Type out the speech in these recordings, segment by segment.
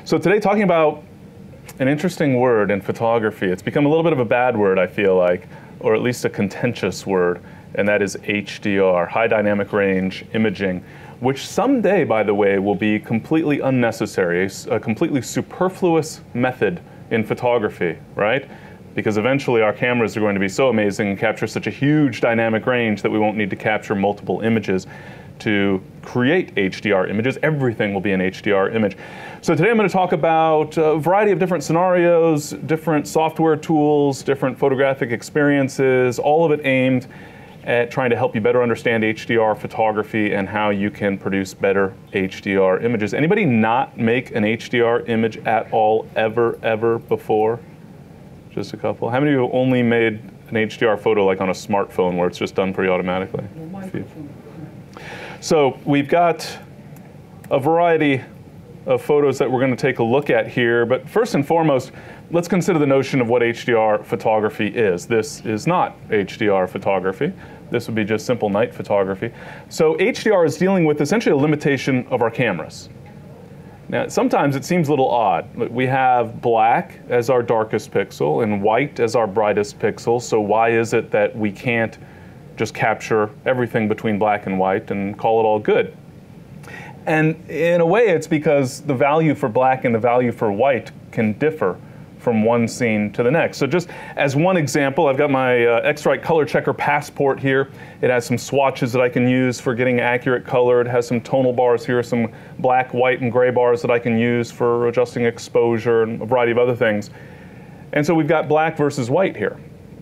So today, talking about an interesting word in photography. It's become a little bit of a bad word, I feel like, or at least a contentious word, and that is HDR, high dynamic range imaging, which someday, by the way, will be completely unnecessary, a completely superfluous method in photography, right? Because eventually our cameras are going to be so amazing and capture such a huge dynamic range that we won't need to capture multiple images to create HDR images. Everything will be an HDR image. So today I'm going to talk about a variety of different scenarios, different software tools, different photographic experiences, all of it aimed at trying to help you better understand HDR photography and how you can produce better HDR images. Anybody not make an HDR image at all, ever before? Just a couple. How many of you only made an HDR photo like on a smartphone where it's just done pretty automatically? So we've got a variety of photos that we're going to take a look at here, but first and foremost, let's consider the notion of what HDR photography is. This is not HDR photography. This would be just simple night photography. So HDR is dealing with essentially a limitation of our cameras. Now, sometimes it seems a little odd. We have black as our darkest pixel and white as our brightest pixel, so why is it that we can't just capture everything between black and white and call it all good? And in a way, it's because the value for black and the value for white can differ from one scene to the next. So just as one example, I've got my X-Rite Color Checker Passport here. It has some swatches that I can use for getting accurate color. It has some tonal bars here, some black, white, and gray bars that I can use for adjusting exposure and a variety of other things. And so we've got black versus white here.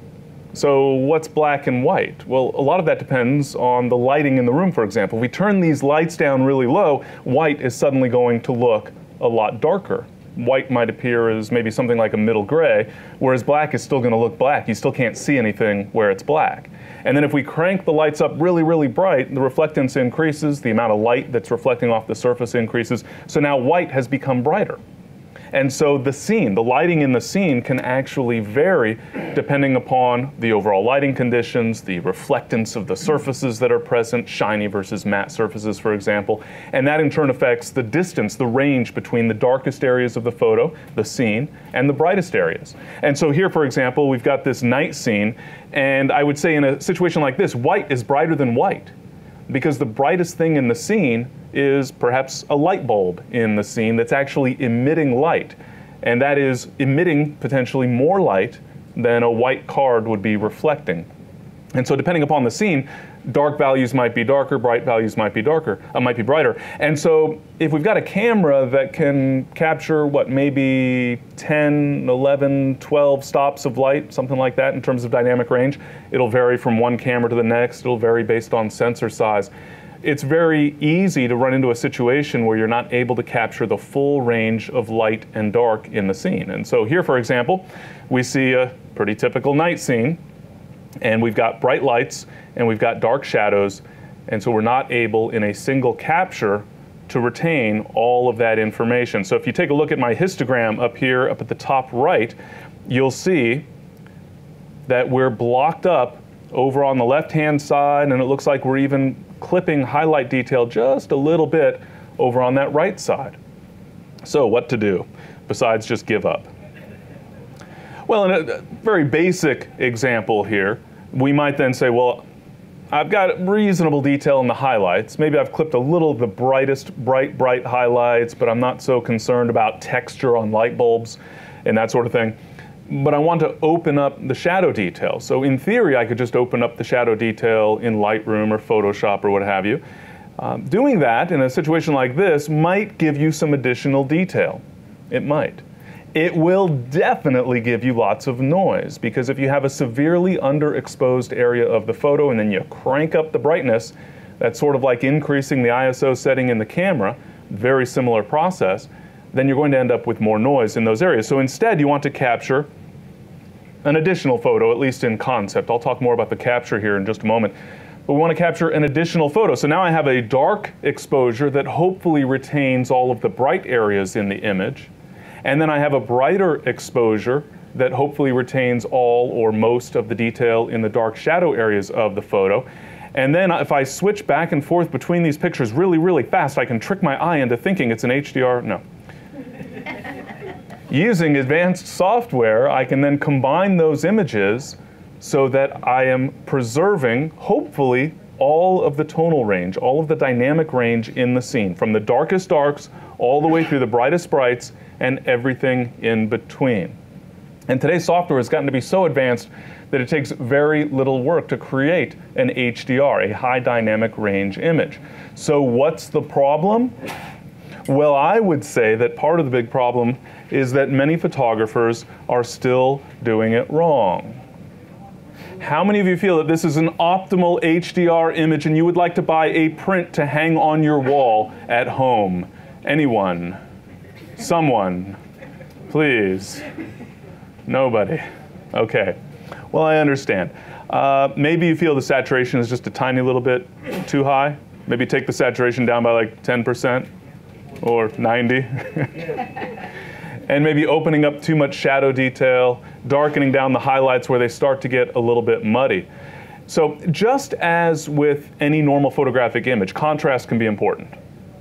So what's black and white? Well, a lot of that depends on the lighting in the room, for example. If we turn these lights down really low, white is suddenly going to look a lot darker. White might appear as maybe something like a middle gray, whereas black is still going to look black. You still can't see anything where it's black. And then if we crank the lights up really bright, the reflectance increases, the amount of light that's reflecting off the surface increases, so now white has become brighter. And so the scene, the lighting in the scene can actually vary depending upon the overall lighting conditions, the reflectance of the surfaces that are present, shiny versus matte surfaces, for example. And that in turn affects the distance, the range between the darkest areas of the photo, the scene, and the brightest areas. And so here, for example, we've got this night scene, and I would say in a situation like this, white is brighter than white, because the brightest thing in the scene is perhaps a light bulb in the scene that's actually emitting light. And that is emitting potentially more light than a white card would be reflecting. And so depending upon the scene, dark values might be darker, bright values might be brighter. And so if we've got a camera that can capture what, maybe 10, 11, 12 stops of light, something like that in terms of dynamic range, it'll vary from one camera to the next, it'll vary based on sensor size. It's very easy to run into a situation where you're not able to capture the full range of light and dark in the scene. And so here, for example, we see a pretty typical night scene, and we've got bright lights and we've got dark shadows, and so we're not able in a single capture to retain all of that information. So if you take a look at my histogram up here, up at the top right, you'll see that we're blocked up over on the left-hand side, and it looks like we're even clipping highlight detail just a little bit over on that right side. So what to do besides just give up? Well, in a very basic example here, we might then say, well, I've got reasonable detail in the highlights. Maybe I've clipped a little of the brightest, bright highlights, but I'm not so concerned about texture on light bulbs and that sort of thing. But I want to open up the shadow detail. So in theory, I could just open up the shadow detail in Lightroom or Photoshop or what have you. Doing that in a situation like this might give you some additional detail. It might. It will definitely give you lots of noise, because if you have a severely underexposed area of the photo and then you crank up the brightness, that's sort of like increasing the ISO setting in the camera, very similar process, then you're going to end up with more noise in those areas. So instead, you want to capture an additional photo, at least in concept. I'll talk more about the capture here in just a moment. But we want to capture an additional photo. So now I have a dark exposure that hopefully retains all of the bright areas in the image. And then I have a brighter exposure that hopefully retains all or most of the detail in the dark shadow areas of the photo. And then if I switch back and forth between these pictures really fast, I can trick my eye into thinking it's an HDR. No. Using advanced software, I can then combine those images so that I am preserving, hopefully, all of the tonal range, all of the dynamic range in the scene, from the darkest darks all the way through the brightest brights and everything in between. And today's software has gotten to be so advanced that it takes very little work to create an HDR, a high dynamic range image. So what's the problem? Well, I would say that part of the big problem is that many photographers are still doing it wrong. How many of you feel that this is an optimal HDR image and you would like to buy a print to hang on your wall at home? Anyone? Someone? Please? Nobody? Okay. Well, I understand. Maybe you feel the saturation is just a tiny little bit too high. Maybe take the saturation down by like 10% or 90. And maybe opening up too much shadow detail, darkening down the highlights where they start to get a little bit muddy. So just as with any normal photographic image, contrast can be important.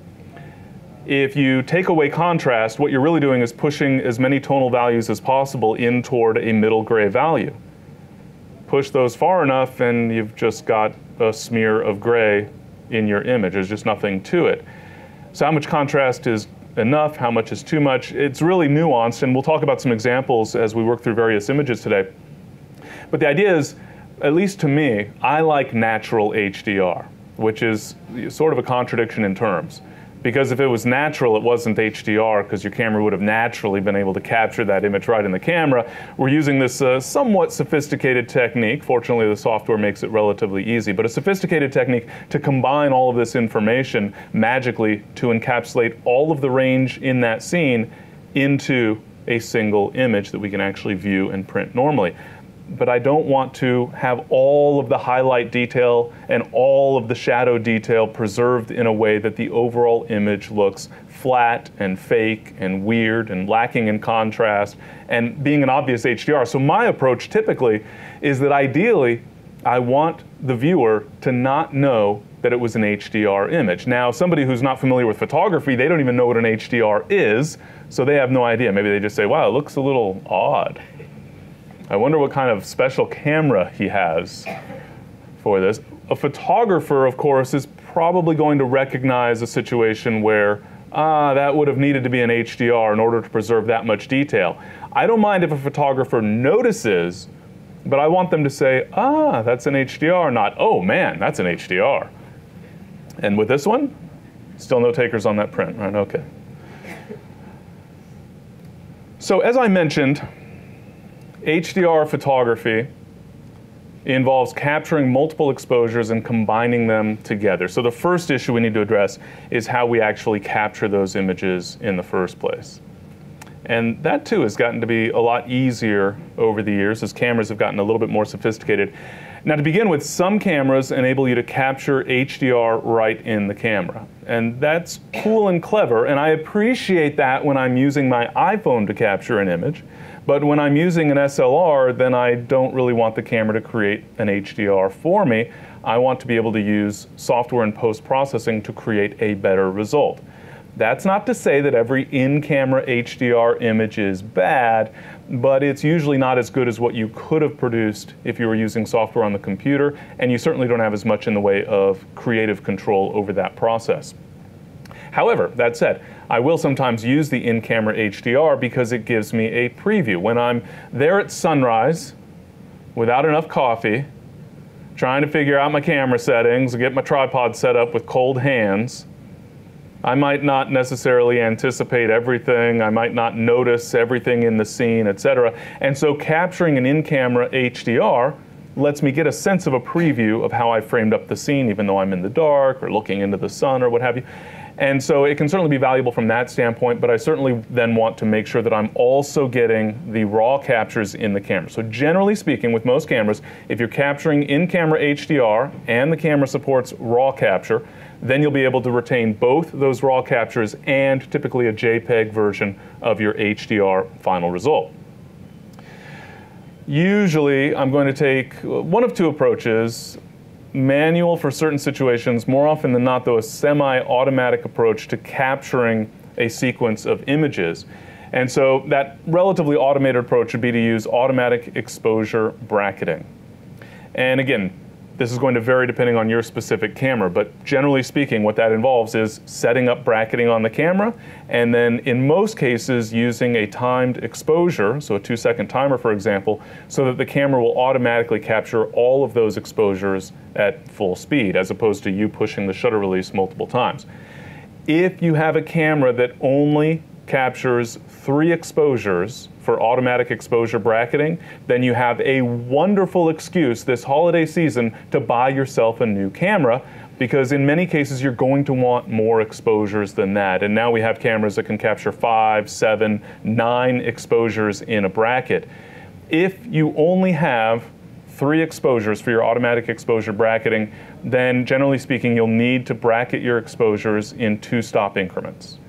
If you take away contrast, what you're really doing is pushing as many tonal values as possible in toward a middle gray value. Push those far enough and you've just got a smear of gray in your image. There's just nothing to it. So how much contrast is enough? How much is too much? It's really nuanced, and we'll talk about some examples as we work through various images today. But the idea is, at least to me, I like natural HDR, which is sort of a contradiction in terms. Because if it was natural, it wasn't HDR, because your camera would have naturally been able to capture that image right in the camera. We're using this somewhat sophisticated technique. Fortunately, the software makes it relatively easy, but a sophisticated technique to combine all of this information magically to encapsulate all of the range in that scene into a single image that we can actually view and print normally. But I don't want to have all of the highlight detail and all of the shadow detail preserved in a way that the overall image looks flat and fake and weird and lacking in contrast and being an obvious HDR. So my approach typically is that ideally I want the viewer to not know that it was an HDR image. Now, somebody who's not familiar with photography, they don't even know what an HDR is, so they have no idea. Maybe they just say, wow, it looks a little odd. I wonder what kind of special camera he has for this. A photographer, of course, is probably going to recognize a situation where, that would have needed to be an HDR in order to preserve that much detail. I don't mind if a photographer notices, but I want them to say, that's an HDR, not, oh man, that's an HDR. And with this one, still no takers on that print, right? Okay. So as I mentioned, HDR photography involves capturing multiple exposures and combining them together. So the first issue we need to address is how we actually capture those images in the first place. And that too has gotten to be a lot easier over the years as cameras have gotten a little bit more sophisticated. Now, to begin with, some cameras enable you to capture HDR right in the camera. And that's cool and clever, and I appreciate that when I'm using my iPhone to capture an image. But when I'm using an SLR, then I don't really want the camera to create an HDR for me. I want to be able to use software and post-processing to create a better result. That's not to say that every in-camera HDR image is bad, but it's usually not as good as what you could have produced if you were using software on the computer, and you certainly don't have as much in the way of creative control over that process. However, that said, I will sometimes use the in-camera HDR because it gives me a preview. When I'm there at sunrise, without enough coffee, trying to figure out my camera settings, get my tripod set up with cold hands, I might not necessarily anticipate everything, I might not notice everything in the scene, etc. And so capturing an in-camera HDR lets me get a sense of a preview of how I framed up the scene, even though I'm in the dark or looking into the sun or what have you. And so it can certainly be valuable from that standpoint, but I certainly then want to make sure that I'm also getting the raw captures in the camera. So generally speaking, with most cameras, if you're capturing in-camera HDR and the camera supports raw capture, then you'll be able to retain both those raw captures and typically a JPEG version of your HDR final result. Usually, I'm going to take one of two approaches. Manual for certain situations, more often than not though a semi-automatic approach to capturing a sequence of images. And so that relatively automated approach would be to use automatic exposure bracketing. And again, this is going to vary depending on your specific camera, but generally speaking, what that involves is setting up bracketing on the camera, and then in most cases using a timed exposure, so a 2-second timer for example, so that the camera will automatically capture all of those exposures at full speed, as opposed to you pushing the shutter release multiple times. If you have a camera that only captures 3 exposures for automatic exposure bracketing, then you have a wonderful excuse this holiday season to buy yourself a new camera, because in many cases you're going to want more exposures than that. And now we have cameras that can capture 5, 7, 9 exposures in a bracket. If you only have 3 exposures for your automatic exposure bracketing, then generally speaking you'll need to bracket your exposures in 2-stop increments.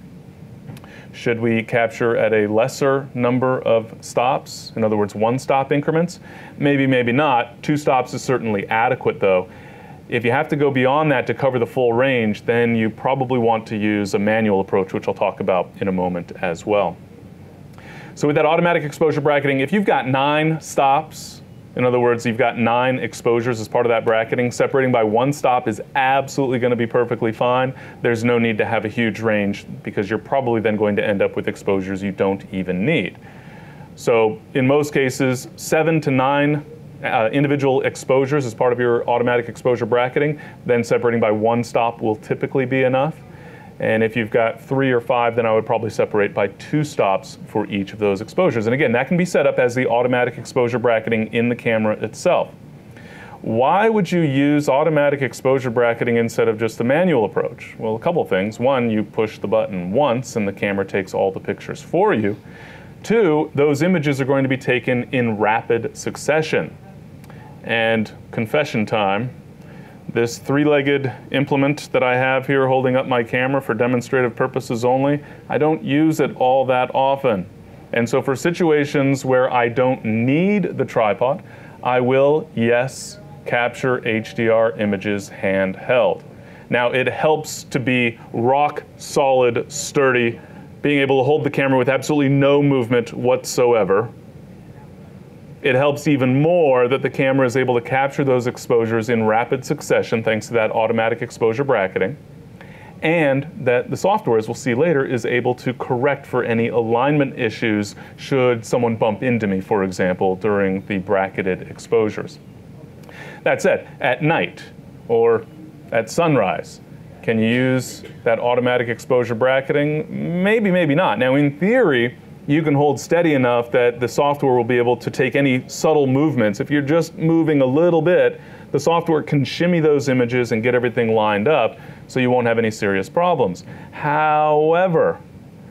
Should we capture at a lesser number of stops, in other words 1-stop increments? Maybe, maybe not. 2 stops is certainly adequate though. If you have to go beyond that to cover the full range, then you probably want to use a manual approach, which I'll talk about in a moment as well. So with that automatic exposure bracketing, if you've got 9 stops, in other words, you've got 9 exposures as part of that bracketing, separating by 1 stop is absolutely going to be perfectly fine. There's no need to have a huge range, because you're probably then going to end up with exposures you don't even need. So in most cases, 7 to 9 individual exposures as part of your automatic exposure bracketing, then separating by 1 stop will typically be enough. And if you've got 3 or 5, then I would probably separate by 2 stops for each of those exposures. And again, that can be set up as the automatic exposure bracketing in the camera itself. Why would you use automatic exposure bracketing instead of just the manual approach? Well, a couple things. 1, you push the button once and the camera takes all the pictures for you. 2, those images are going to be taken in rapid succession. And confession time. This 3-legged implement that I have here holding up my camera for demonstrative purposes only, I don't use it all that often. And so for situations where I don't need the tripod, I will, yes, capture HDR images handheld. Now it helps to be rock solid, sturdy, being able to hold the camera with absolutely no movement whatsoever. It helps even more that the camera is able to capture those exposures in rapid succession thanks to that automatic exposure bracketing, and that the software, as we'll see later, is able to correct for any alignment issues should someone bump into me, for example, during the bracketed exposures. That said, at night or at sunrise, can you use that automatic exposure bracketing? Maybe, maybe not. Now in theory, you can hold steady enough that the software will be able to take any subtle movements. If you're just moving a little bit, the software can shimmy those images and get everything lined up so you won't have any serious problems. However,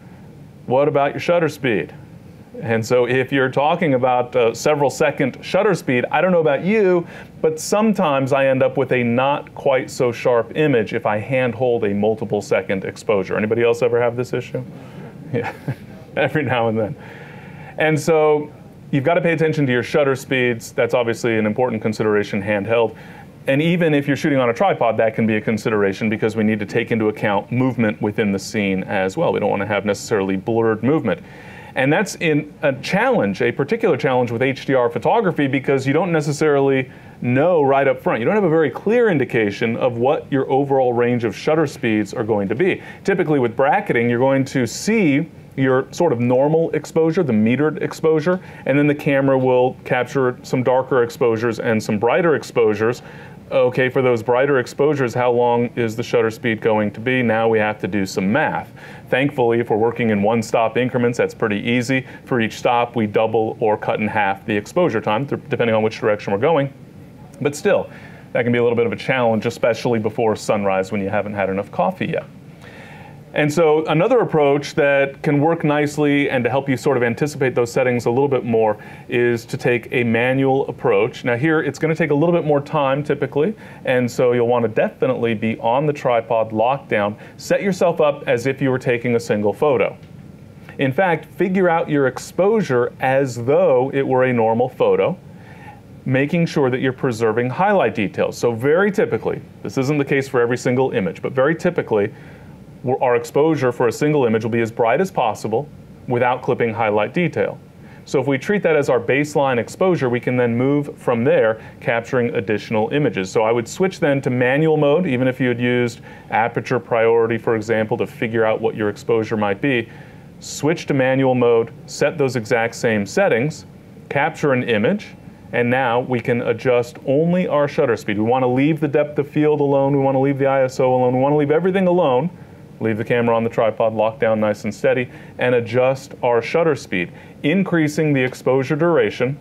what about your shutter speed? And so if you're talking about several second shutter speed, I don't know about you, but sometimes I end up with a not quite so sharp image if I hand hold a multiple second exposure. Anybody else ever have this issue? Yeah. Every now and then. And so you've got to pay attention to your shutter speeds. That's obviously an important consideration handheld. And even if you're shooting on a tripod, that can be a consideration because we need to take into account movement within the scene as well. We don't want to have necessarily blurred movement. And that's in a challenge, a particular challenge with HDR photography, because you don't necessarily know right up front. You don't have a very clear indication of what your overall range of shutter speeds are going to be. Typically with bracketing, you're going to see your sort of normal exposure, the metered exposure, and then the camera will capture some darker exposures and some brighter exposures. Okay, for those brighter exposures, how long is the shutter speed going to be? Now we have to do some math. Thankfully, if we're working in 1-stop increments, that's pretty easy. For each stop, we double or cut in half the exposure time, depending on which direction we're going. But still, that can be a little bit of a challenge, especially before sunrise when you haven't had enough coffee yet. And so another approach that can work nicely and to help you sort of anticipate those settings a little bit more is to take a manual approach. Now here, it's going to take a little bit more time typically, and so you'll want to definitely be on the tripod locked down. Set yourself up as if you were taking a single photo. In fact, figure out your exposure as though it were a normal photo, making sure that you're preserving highlight details. So very typically, this isn't the case for every single image, but very typically, our exposure for a single image will be as bright as possible, without clipping highlight detail. So if we treat that as our baseline exposure, we can then move from there, capturing additional images. So I would switch then to manual mode, even if you had used aperture priority, for example, to figure out what your exposure might be. Switch to manual mode, set those exact same settings, capture an image, and now we can adjust only our shutter speed. We want to leave the depth of field alone, we want to leave the ISO alone, we want to leave everything alone. Leave the camera on the tripod, locked down nice and steady, and adjust our shutter speed, increasing the exposure duration.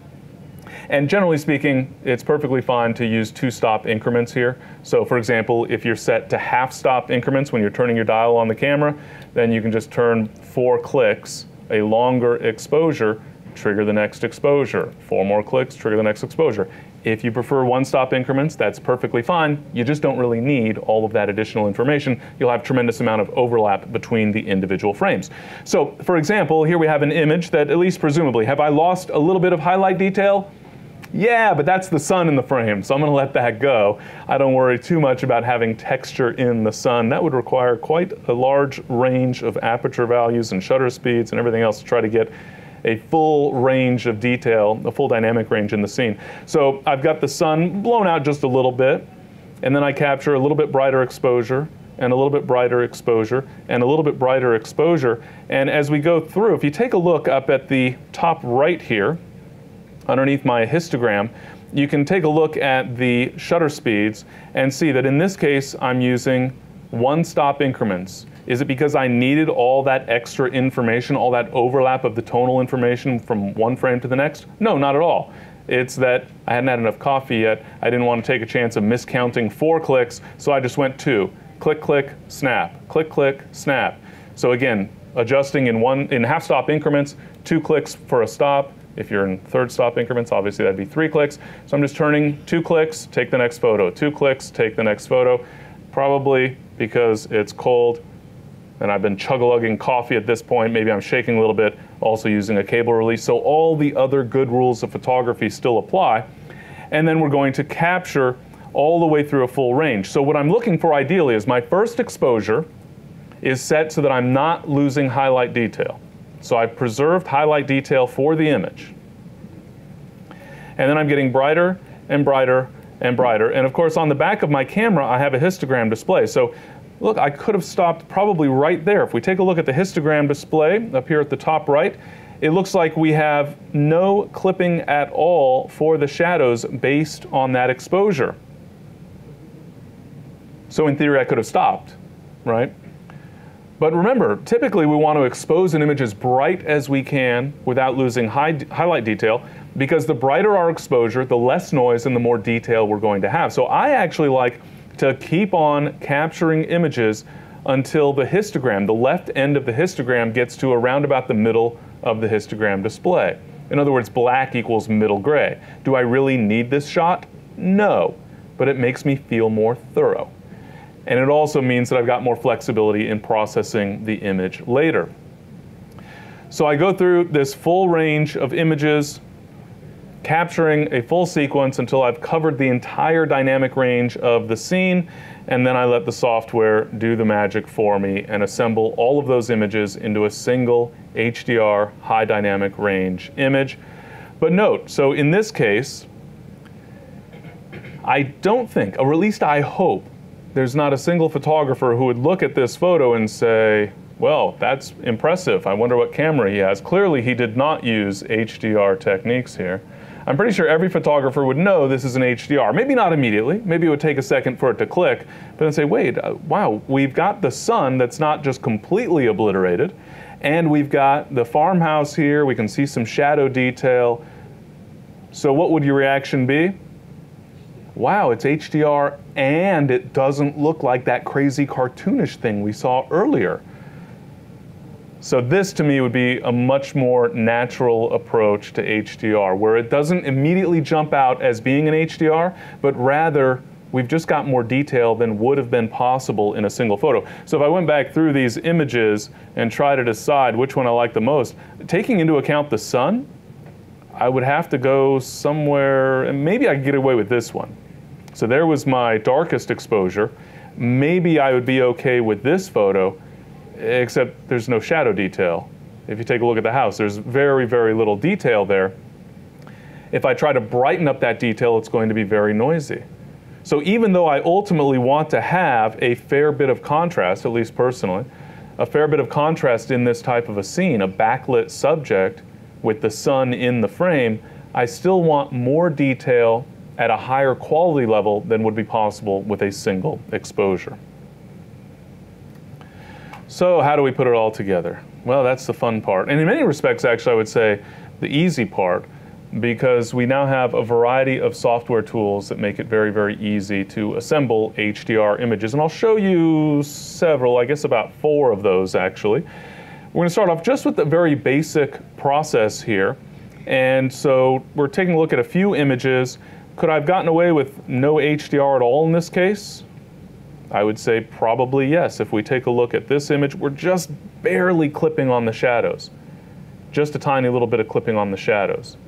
And generally speaking, it's perfectly fine to use 2-stop increments here. So for example, if you're set to half-stop increments when you're turning your dial on the camera, then you can just turn 4 clicks, a longer exposure, trigger the next exposure. 4 more clicks, trigger the next exposure. If you prefer 1-stop increments, that's perfectly fine. You just don't really need all of that additional information. You'll have a tremendous amount of overlap between the individual frames. So, for example, here we have an image that, at least presumably, have I lost a little bit of highlight detail? Yeah, but that's the sun in the frame, so I'm going to let that go. I don't worry too much about having texture in the sun. That would require quite a large range of aperture values and shutter speeds and everything else to try to get a full range of detail, a full dynamic range in the scene. So I've got the sun blown out just a little bit, and then I capture a little bit brighter exposure, and a little bit brighter exposure, and a little bit brighter exposure. And as we go through, if you take a look up at the top right here, underneath my histogram, you can take a look at the shutter speeds and see that in this case, I'm using 1-stop increments. Is it because I needed all that extra information, all that overlap of the tonal information from one frame to the next? No, not at all. It's that I hadn't had enough coffee yet. I didn't want to take a chance of miscounting 4 clicks, so I just went 2. Click, click, snap. Click, click, snap. So again, adjusting in half-stop increments, 2 clicks for a stop. If you're in 3rd-stop increments, obviously that'd be 3 clicks. So I'm just turning 2 clicks, take the next photo. 2 clicks, take the next photo. Probably because it's cold and I've been chug-a-lugging coffee at this point. Maybe I'm shaking a little bit, also using a cable release. So all the other good rules of photography still apply. And then we're going to capture all the way through a full range. So what I'm looking for ideally is my first exposure is set so that I'm not losing highlight detail. So I've preserved highlight detail for the image. And then I'm getting brighter and brighter and brighter. And of course, on the back of my camera, I have a histogram display. So look, I could have stopped probably right there. If we take a look at the histogram display up here at the top right, it looks like we have no clipping at all for the shadows based on that exposure. So in theory, I could have stopped, right? But remember, typically we want to expose an image as bright as we can without losing highlight detail, because the brighter our exposure, the less noise and the more detail we're going to have. So I actually like to keep on capturing images until the histogram, the left end of the histogram, gets to around about the middle of the histogram display. In other words, black equals middle gray. Do I really need this shot? No, but it makes me feel more thorough. And it also means that I've got more flexibility in processing the image later. So I go through this full range of images, capturing a full sequence until I've covered the entire dynamic range of the scene, and then I let the software do the magic for me and assemble all of those images into a single HDR high dynamic range image. But note, so in this case, I don't think, or at least I hope, there's not a single photographer who would look at this photo and say, well, that's impressive. I wonder what camera he has. Clearly, he did not use HDR techniques here. I'm pretty sure every photographer would know this is an HDR. Maybe not immediately. Maybe it would take a second for it to click, but then say, wait, wow, we've got the sun that's not just completely obliterated, and we've got the farmhouse here. We can see some shadow detail. So what would your reaction be? Wow, it's HDR, and it doesn't look like that crazy cartoonish thing we saw earlier. So this, to me, would be a much more natural approach to HDR, where it doesn't immediately jump out as being an HDR, but rather we've just got more detail than would have been possible in a single photo. So if I went back through these images and tried to decide which one I like the most, taking into account the sun, I would have to go somewhere, and maybe I could get away with this one. So there was my darkest exposure. Maybe I would be okay with this photo, except there's no shadow detail. If you take a look at the house, there's very, very little detail there. If I try to brighten up that detail, it's going to be very noisy. So even though I ultimately want to have a fair bit of contrast, at least personally, a fair bit of contrast in this type of a scene, a backlit subject with the sun in the frame, I still want more detail at a higher quality level than would be possible with a single exposure. So how do we put it all together? Well, that's the fun part. And in many respects, actually, I would say the easy part, because we now have a variety of software tools that make it very, very easy to assemble HDR images. And I'll show you several, I guess about 4 of those actually. We're going to start off just with the very basic process here. And so we're taking a look at a few images. Could I have gotten away with no HDR at all in this case? I would say probably yes. If we take a look at this image, we're just barely clipping on the shadows. Just a tiny little bit of clipping on the shadows.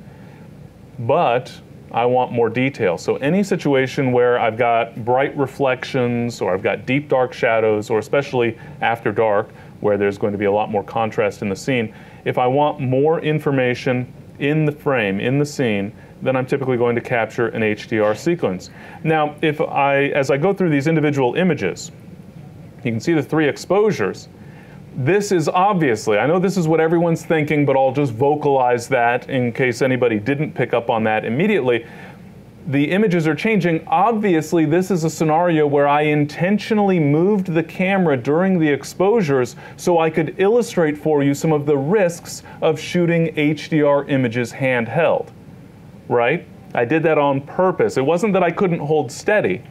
But I want more detail. So any situation where I've got bright reflections or I've got deep dark shadows, or especially after dark where there's going to be a lot more contrast in the scene, if I want more information in the frame, in the scene, then I'm typically going to capture an HDR sequence. Now, as I go through these individual images, you can see the 3 exposures. This is obviously, I know this is what everyone's thinking, but I'll just vocalize that in case anybody didn't pick up on that immediately. The images are changing. Obviously, this is a scenario where I intentionally moved the camera during the exposures so I could illustrate for you some of the risks of shooting HDR images handheld, right? I did that on purpose. It wasn't that I couldn't hold steady,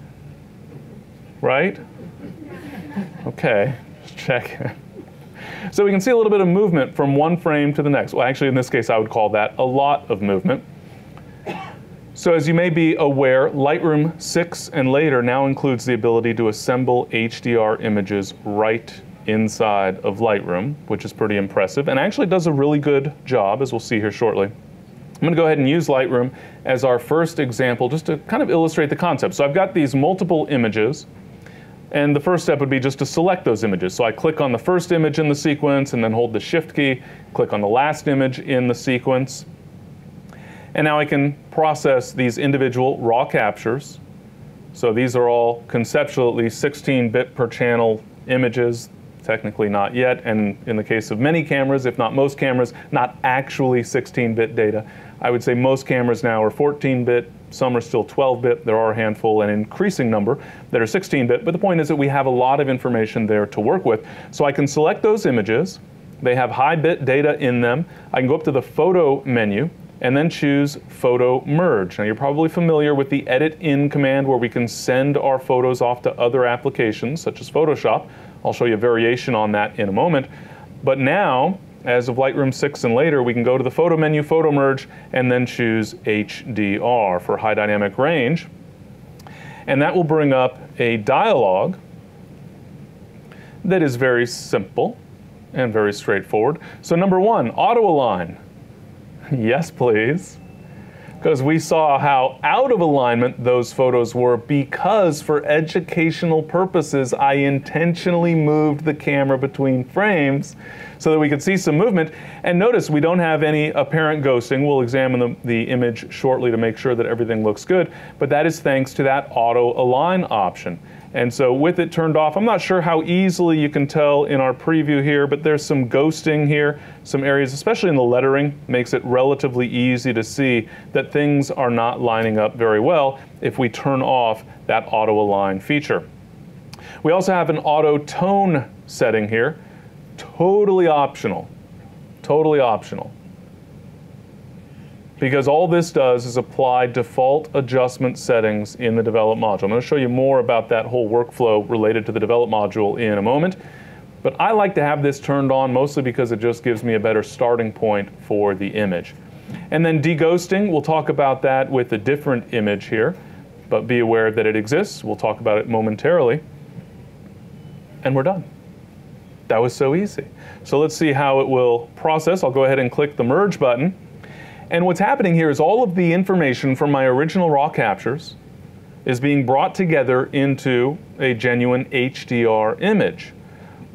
right? Okay, just check. So we can see a little bit of movement from one frame to the next. Well, actually, in this case, I would call that a lot of movement. So as you may be aware, Lightroom 6 and later now includes the ability to assemble HDR images right inside of Lightroom, which is pretty impressive, and actually does a really good job, as we'll see here shortly. I'm going to go ahead and use Lightroom as our first example just to kind of illustrate the concept. So I've got these multiple images, and the first step would be just to select those images. So I click on the first image in the sequence and then hold the Shift key, click on the last image in the sequence. And now I can process these individual raw captures. So these are all conceptually 16-bit per channel images, technically not yet, and in the case of many cameras, if not most cameras, not actually 16-bit data. I would say most cameras now are 14-bit, some are still 12-bit, there are a handful, an increasing number that are 16-bit, but the point is that we have a lot of information there to work with. So I can select those images, they have high bit data in them, I can go up to the photo menu, and then choose Photo Merge. Now you're probably familiar with the Edit In command where we can send our photos off to other applications such as Photoshop. I'll show you a variation on that in a moment. But now, as of Lightroom 6 and later, we can go to the Photo menu, Photo Merge, and then choose HDR for high dynamic range. And that will bring up a dialog that is very simple and very straightforward. So number 1, auto align. Yes, please. Because we saw how out of alignment those photos were because for educational purposes, I intentionally moved the camera between frames so that we could see some movement. And notice we don't have any apparent ghosting. We'll examine the image shortly to make sure that everything looks good. But that is thanks to that auto align option. And so with it turned off, I'm not sure how easily you can tell in our preview here, but there's some ghosting here, some areas, especially in the lettering, makes it relatively easy to see that things are not lining up very well if we turn off that auto align feature. We also have an auto tone setting here, totally optional, totally optional. Because all this does is apply default adjustment settings in the develop module. I'm going to show you more about that whole workflow related to the develop module in a moment. But I like to have this turned on mostly because it just gives me a better starting point for the image. And then deghosting, we'll talk about that with a different image here, but be aware that it exists. We'll talk about it momentarily. And we're done. That was so easy. So let's see how it will process. I'll go ahead and click the merge button. And what's happening here is all of the information from my original raw captures is being brought together into a genuine HDR image.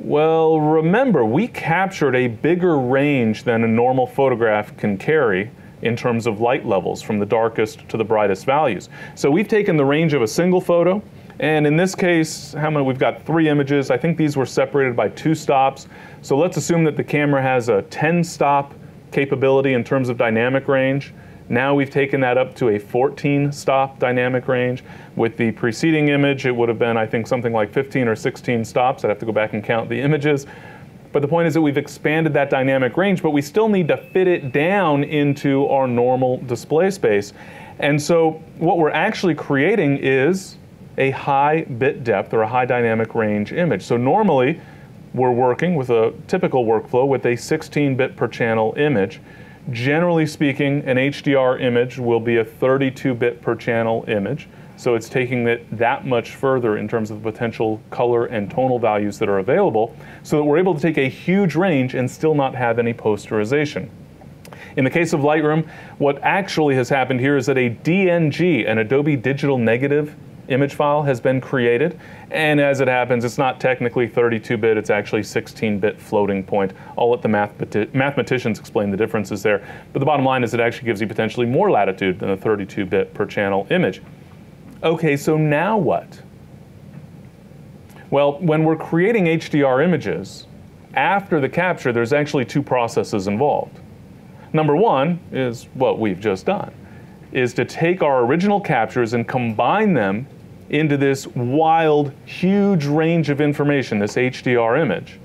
Well, remember, we captured a bigger range than a normal photograph can carry in terms of light levels from the darkest to the brightest values. So we've taken the range of a single photo, and in this case, we've got 3 images. I think these were separated by 2 stops. So let's assume that the camera has a 10-stop capability in terms of dynamic range. Now we've taken that up to a 14-stop dynamic range. With the preceding image, it would have been, I think, something like 15 or 16 stops. I'd have to go back and count the images. But the point is that we've expanded that dynamic range, but we still need to fit it down into our normal display space. And so what we're actually creating is a high bit depth or a high dynamic range image. So normally we're working with a typical workflow with a 16-bit per channel image. Generally speaking, an HDR image will be a 32-bit per channel image. So it's taking it that much further in terms of the potential color and tonal values that are available, so that we're able to take a huge range and still not have any posterization. In the case of Lightroom, what actually has happened here is that a DNG, an Adobe Digital Negative image file, has been created. And as it happens, it's not technically 32-bit, it's actually 16-bit floating point. I'll let the mathematicians explain the differences there. But the bottom line is it actually gives you potentially more latitude than a 32-bit per channel image. Okay, so now what? Well, when we're creating HDR images, after the capture, there's actually 2 processes involved. Number 1 is what we've just done, is to take our original captures and combine them into this wild, huge range of information, this HDR image.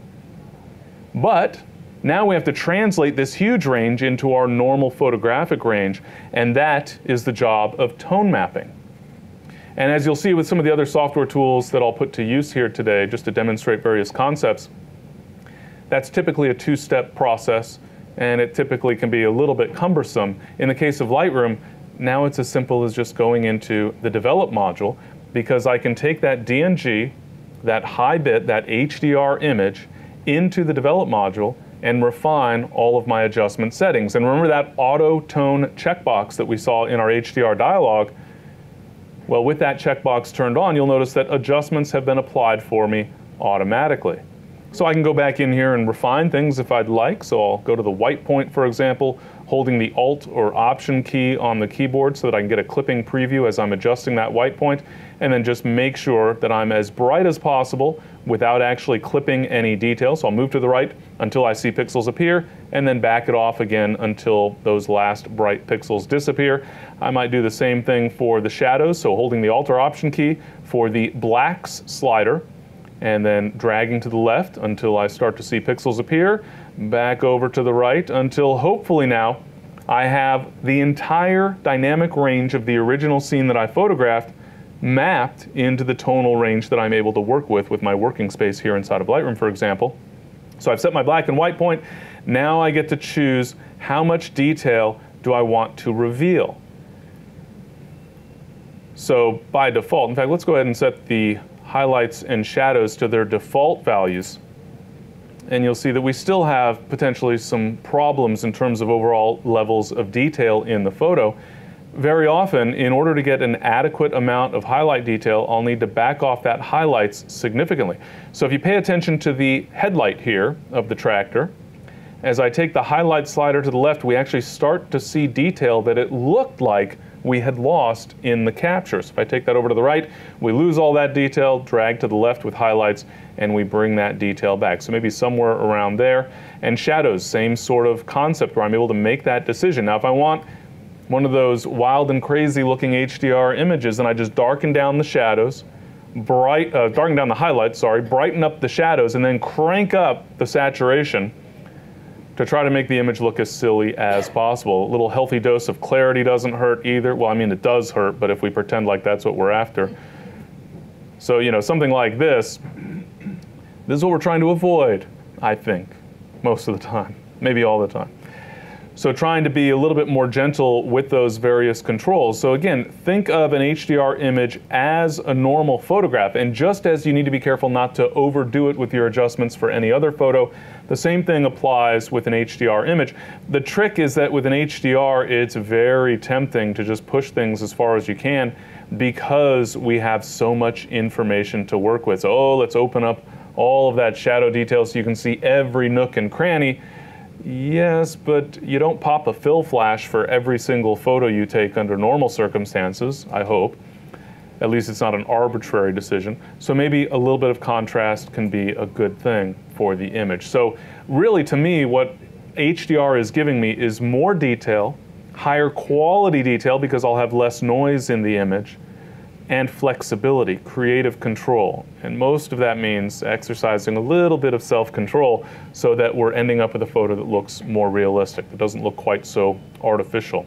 But now we have to translate this huge range into our normal photographic range, and that is the job of tone mapping. And as you'll see with some of the other software tools that I'll put to use here today, just to demonstrate various concepts, that's typically a 2-step process, and it typically can be a little bit cumbersome. In the case of Lightroom, now it's as simple as just going into the Develop module, because I can take that DNG, that high bit, that HDR image, into the Develop module and refine all of my adjustment settings. And remember that auto tone checkbox that we saw in our HDR dialog? Well, with that checkbox turned on, you'll notice that adjustments have been applied for me automatically. So I can go back in here and refine things if I'd like. So I'll go to the white point, for example, holding the Alt or Option key on the keyboard so that I can get a clipping preview as I'm adjusting that white point, and then just make sure that I'm as bright as possible without actually clipping any detail. So I'll move to the right until I see pixels appear, and then back it off again until those last bright pixels disappear. I might do the same thing for the shadows, so holding the Alt or Option key for the blacks slider, and then dragging to the left until I start to see pixels appear, back over to the right until hopefully now I have the entire dynamic range of the original scene that I photographed mapped into the tonal range that I'm able to work with my working space here inside of Lightroom, for example. So I've set my black and white point. Now I get to choose how much detail do I want to reveal. So by default, in fact, let's go ahead and set the highlights and shadows to their default values. And you'll see that we still have potentially some problems in terms of overall levels of detail in the photo. Very often, in order to get an adequate amount of highlight detail, I'll need to back off that highlights significantly. So if you pay attention to the headlight here of the tractor, as I take the highlight slider to the left, we actually start to see detail that it looked like we had lost in the capture. So if I take that over to the right, we lose all that detail, drag to the left with highlights, and we bring that detail back. So maybe somewhere around there. And shadows, same sort of concept where I'm able to make that decision. Now if I want one of those wild and crazy looking HDR images, then I just darken down the shadows, darken down the highlights, brighten up the shadows, and then crank up the saturation to try to make the image look as silly as possible. A little healthy dose of clarity doesn't hurt either. Well, I mean, it does hurt, but if we pretend like that's what we're after. So, you know, something like this is what we're trying to avoid, I think, most of the time, maybe all the time. So trying to be a little bit more gentle with those various controls. So again, think of an HDR image as a normal photograph, and just as you need to be careful not to overdo it with your adjustments for any other photo, the same thing applies with an HDR image. The trick is that with an HDR, it's very tempting to just push things as far as you can because we have so much information to work with. So, let's open up all of that shadow detail so you can see every nook and cranny. Yes, but you don't pop a fill flash for every single photo you take under normal circumstances, I hope. At least it's not an arbitrary decision. So maybe a little bit of contrast can be a good thing for the image. So really, to me, what HDR is giving me is more detail, higher quality detail because I'll have less noise in the image, and flexibility, creative control. And most of that means exercising a little bit of self-control so that we're ending up with a photo that looks more realistic, that doesn't look quite so artificial.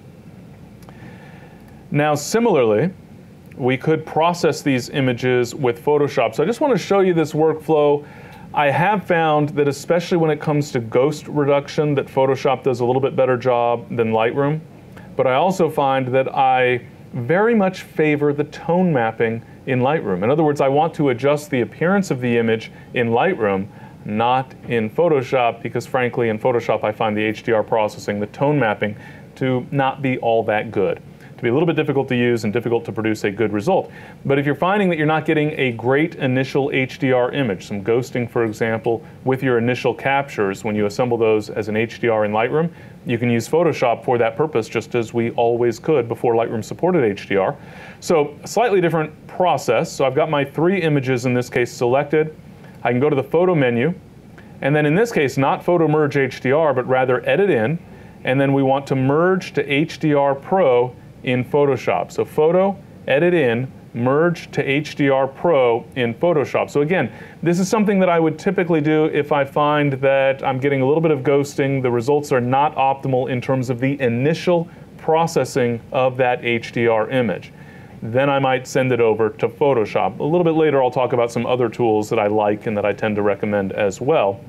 Now, similarly, we could process these images with Photoshop. So I just want to show you this workflow. I have found that especially when it comes to ghost reduction, that Photoshop does a little bit better job than Lightroom. But I also find that I very much favor the tone mapping in Lightroom. In other words, I want to adjust the appearance of the image in Lightroom, not in Photoshop, because frankly in Photoshop I find the HDR processing, the tone mapping, to not be all that good. To be a little bit difficult to use and difficult to produce a good result. But if you're finding that you're not getting a great initial HDR image, some ghosting for example, with your initial captures, when you assemble those as an HDR in Lightroom, you can use Photoshop for that purpose just as we always could before Lightroom supported HDR. So a slightly different process. So I've got my 3 images in this case selected. I can go to the photo menu, and then in this case not photo merge HDR but rather edit in, and then we want to merge to HDR Pro in Photoshop. So photo, edit in, merge to HDR Pro in Photoshop. So again, this is something that I would typically do if I find that I'm getting a little bit of ghosting, the results are not optimal in terms of the initial processing of that HDR image. Then I might send it over to Photoshop. A little bit later I'll talk about some other tools that I like and that I tend to recommend as well.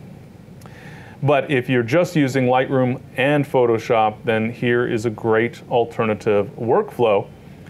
But if you're just using Lightroom and Photoshop, then here is a great alternative workflow,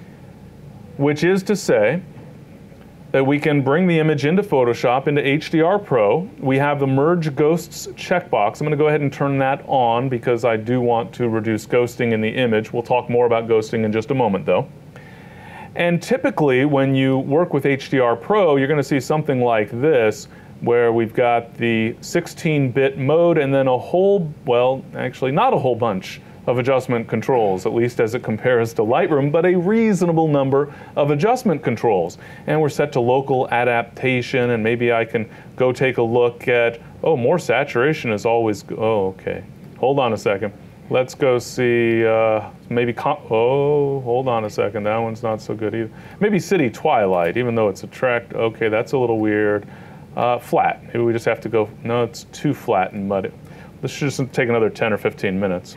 which is to say that we can bring the image into Photoshop, into HDR Pro. We have the Merge Ghosts checkbox. I'm going to go ahead and turn that on because I do want to reduce ghosting in the image. We'll talk more about ghosting in just a moment though. And typically when you work with HDR Pro, you're going to see something like this, where we've got the 16-bit mode and then a whole, well, actually not a whole bunch of adjustment controls, at least as it compares to Lightroom, but a reasonable number of adjustment controls. And we're set to local adaptation, and maybe I can go take a look at, oh, more saturation is always, oh, okay. Hold on a second. Let's go see, maybe, oh, hold on a second, that one's not so good either. Maybe City Twilight, even though it's a track, okay, that's a little weird. Flat. Maybe we just have to go, no, it's too flat and muddy. This should just take another 10 or 15 minutes.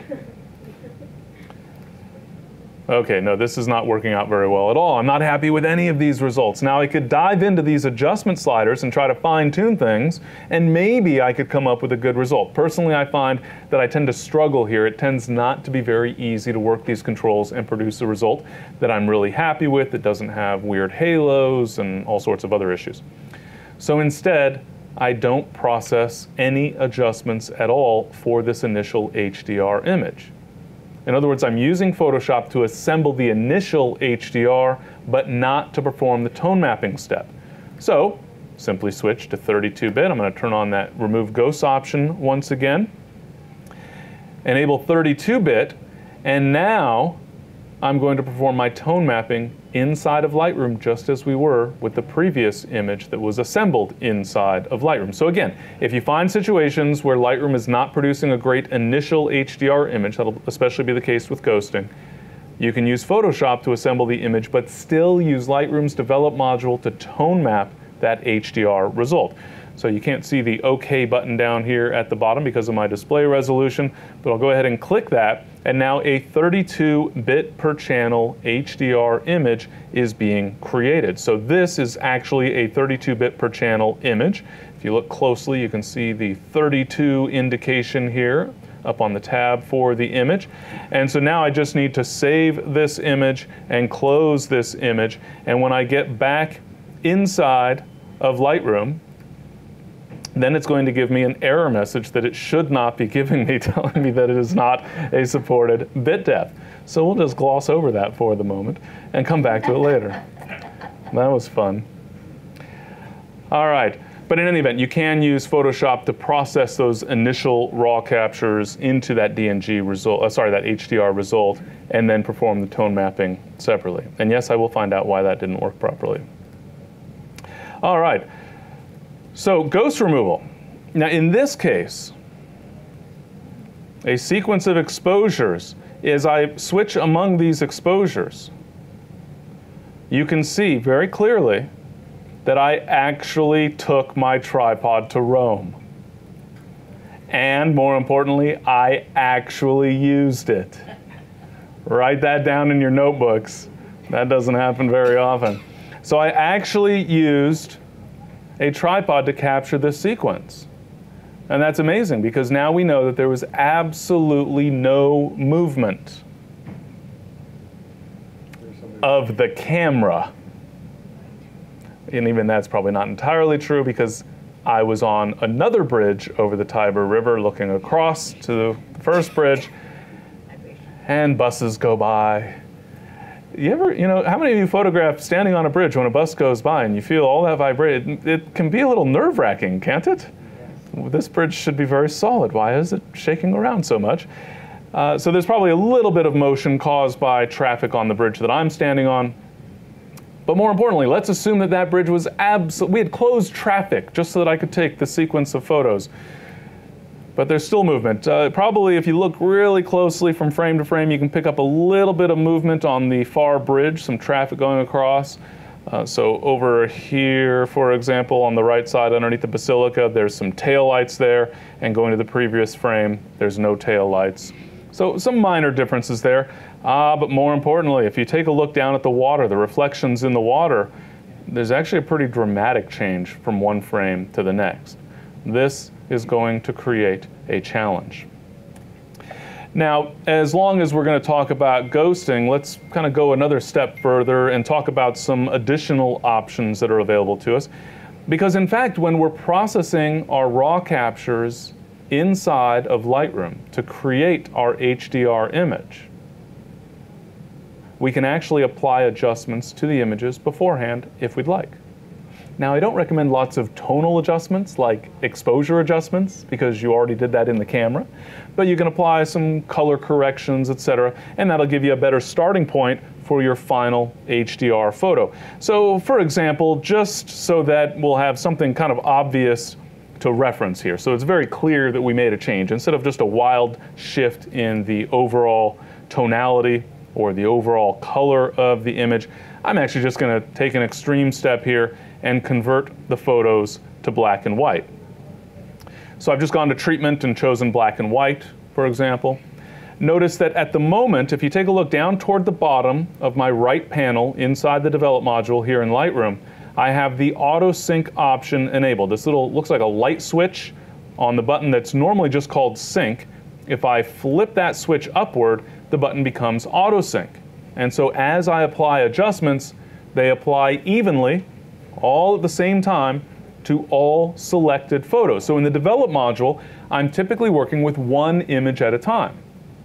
Okay, no, this is not working out very well at all. I'm not happy with any of these results. Now I could dive into these adjustment sliders and try to fine-tune things, and maybe I could come up with a good result. Personally, I find that I tend to struggle here. It tends not to be very easy to work these controls and produce a result that I'm really happy with, that doesn't have weird halos and all sorts of other issues. So instead, I don't process any adjustments at all for this initial HDR image. In other words, I'm using Photoshop to assemble the initial HDR, but not to perform the tone mapping step. So, simply switch to 32-bit. I'm going to turn on that Remove Ghosts option once again. Enable 32-bit, and now I'm going to perform my tone mapping inside of Lightroom just as we were with the previous image that was assembled inside of Lightroom. So again, if you find situations where Lightroom is not producing a great initial HDR image, that'll especially be the case with ghosting, you can use Photoshop to assemble the image but still use Lightroom's Develop module to tone map that HDR result. So you can't see the OK button down here at the bottom because of my display resolution, but I'll go ahead and click that, and now a 32-bit per channel HDR image is being created. So this is actually a 32-bit per channel image. If you look closely, you can see the 32 indication here up on the tab for the image. And so now I just need to save this image and close this image, and when I get back inside of Lightroom, then it's going to give me an error message that it should not be giving me, telling me that it is not a supported bit depth. So we'll just gloss over that for the moment and come back to it later. That was fun. All right, But in any event, you can use Photoshop to process those initial raw captures into that DNG result, that HDR result, and then perform the tone mapping separately. And yes, I will find out why that didn't work properly. All right, so ghost removal. Now in this case, a sequence of exposures, as I switch among these exposures, you can see very clearly that I actually took my tripod to Rome. And more importantly, I actually used it. Write that down in your notebooks. That doesn't happen very often. So I actually used a tripod to capture this sequence. And that's amazing because now we know that there was absolutely no movement of the camera. And even that's probably not entirely true because I was on another bridge over the Tiber River looking across to the first bridge, and buses go by. How many of you photograph standing on a bridge when a bus goes by and you feel all that vibrate? It can be a little nerve-wracking, can't it? Yes. This bridge should be very solid. Why is it shaking around so much? So there's probably a little bit of motion caused by traffic on the bridge that I'm standing on. But more importantly, let's assume that that bridge was we had closed traffic just so that I could take the sequence of photos. But there's still movement. Probably if you look really closely from frame to frame, you can pick up a little bit of movement on the far bridge, some traffic going across. So over here, for example, on the right side underneath the basilica, there's some tail lights there, and going to the previous frame, there's no tail lights. So some minor differences there. But more importantly, if you take a look down at the water, the reflections in the water, there's actually a pretty dramatic change from one frame to the next. This is going to create a challenge. Now, as long as we're going to talk about ghosting, let's kind of go another step further and talk about some additional options that are available to us. Because in fact, when we're processing our raw captures inside of Lightroom to create our HDR image, we can actually apply adjustments to the images beforehand if we'd like. Now, I don't recommend lots of tonal adjustments like exposure adjustments because you already did that in the camera, but you can apply some color corrections, etc., and that'll give you a better starting point for your final HDR photo. So, for example, just so that we'll have something kind of obvious to reference here, so it's very clear that we made a change, instead of just a wild shift in the overall tonality or the overall color of the image, I'm actually just going to take an extreme step here and convert the photos to black and white. So I've just gone to treatment and chosen black and white, for example. Notice that at the moment, if you take a look down toward the bottom of my right panel inside the Develop module here in Lightroom, I have the auto sync option enabled. This little looks like a light switch on the button that's normally just called sync. If I flip that switch upward, the button becomes auto sync. And so as I apply adjustments, they apply evenly, all at the same time, to all selected photos. So in the Develop module, I'm typically working with one image at a time.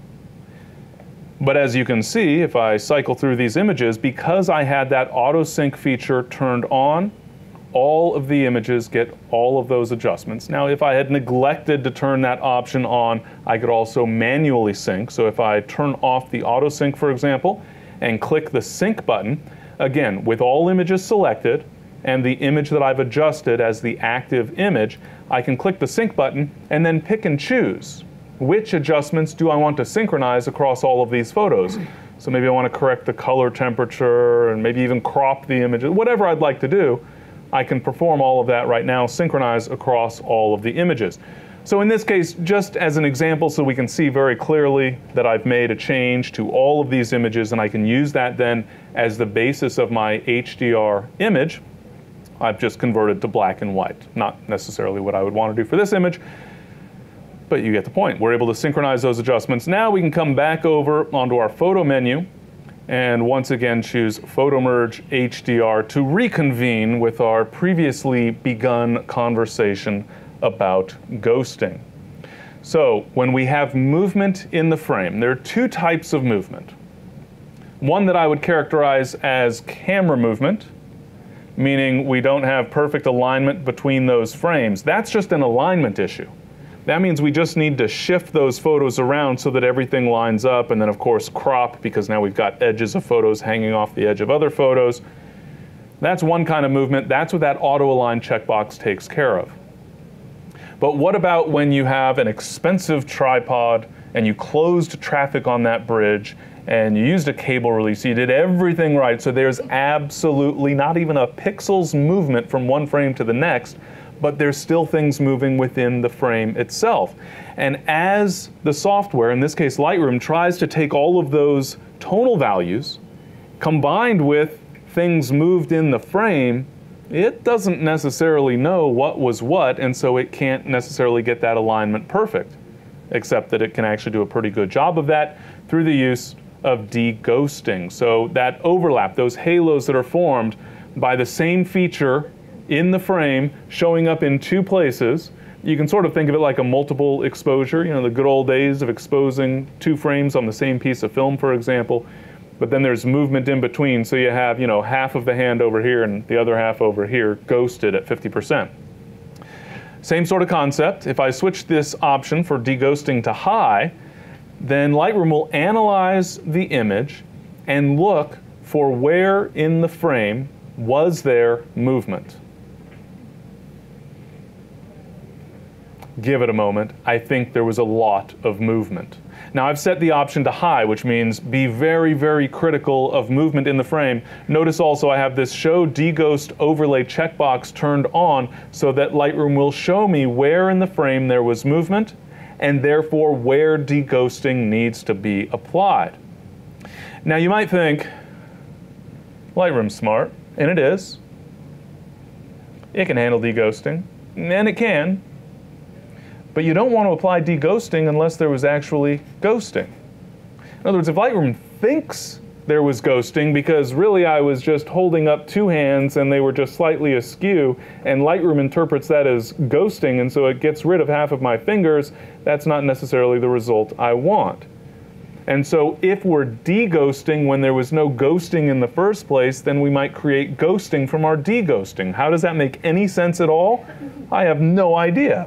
But as you can see, if I cycle through these images, because I had that auto sync feature turned on, all of the images get all of those adjustments. Now, if I had neglected to turn that option on, I could also manually sync. So if I turn off the auto sync, for example, and click the sync button, again, with all images selected, and the image that I've adjusted as the active image, I can click the sync button and then pick and choose which adjustments do I want to synchronize across all of these photos. So maybe I want to correct the color temperature and maybe even crop the image, whatever I'd like to do, I can perform all of that right now, synchronize across all of the images. So in this case, just as an example so we can see very clearly that I've made a change to all of these images and I can use that then as the basis of my HDR image, I've just converted to black and white. Not necessarily what I would want to do for this image, but you get the point. We're able to synchronize those adjustments. Now we can come back over onto our photo menu and once again choose Photo Merge HDR to reconvene with our previously begun conversation about ghosting. So when we have movement in the frame, there are two types of movement. One that I would characterize as camera movement, meaning we don't have perfect alignment between those frames. That's just an alignment issue. That means we just need to shift those photos around so that everything lines up, and then of course crop, because now we've got edges of photos hanging off the edge of other photos. That's one kind of movement. That's what that auto align checkbox takes care of. But what about when you have an expensive tripod and you closed traffic on that bridge and you used a cable release, you did everything right, so there's absolutely not even a pixel's movement from one frame to the next, but there's still things moving within the frame itself. And as the software, in this case Lightroom, tries to take all of those tonal values combined with things moved in the frame, it doesn't necessarily know what was what, and so it can't necessarily get that alignment perfect, except that it can actually do a pretty good job of that through the use of de-ghosting. So that overlap, those halos that are formed by the same feature in the frame showing up in two places, you can sort of think of it like a multiple exposure, you know, the good old days of exposing two frames on the same piece of film, for example. But then there's movement in between, so you have, you know, half of the hand over here and the other half over here ghosted at 50%. Same sort of concept. If I switch this option for de-ghosting to high, then Lightroom will analyze the image and look for where in the frame was there movement. Give it a moment. I think there was a lot of movement. Now I've set the option to high, which means be very, very critical of movement in the frame. Notice also I have this show deghost overlay checkbox turned on so that Lightroom will show me where in the frame there was movement and therefore where deghosting needs to be applied. Now you might think, Lightroom's smart, and it is. It can handle deghosting, and it can. But you don't want to apply deghosting unless there was actually ghosting. In other words, if Lightroom thinks there was ghosting because really I was just holding up two hands and they were just slightly askew, and Lightroom interprets that as ghosting and so it gets rid of half of my fingers, that's not necessarily the result I want. And so if we're deghosting when there was no ghosting in the first place, then we might create ghosting from our deghosting. How does that make any sense at all? I have no idea.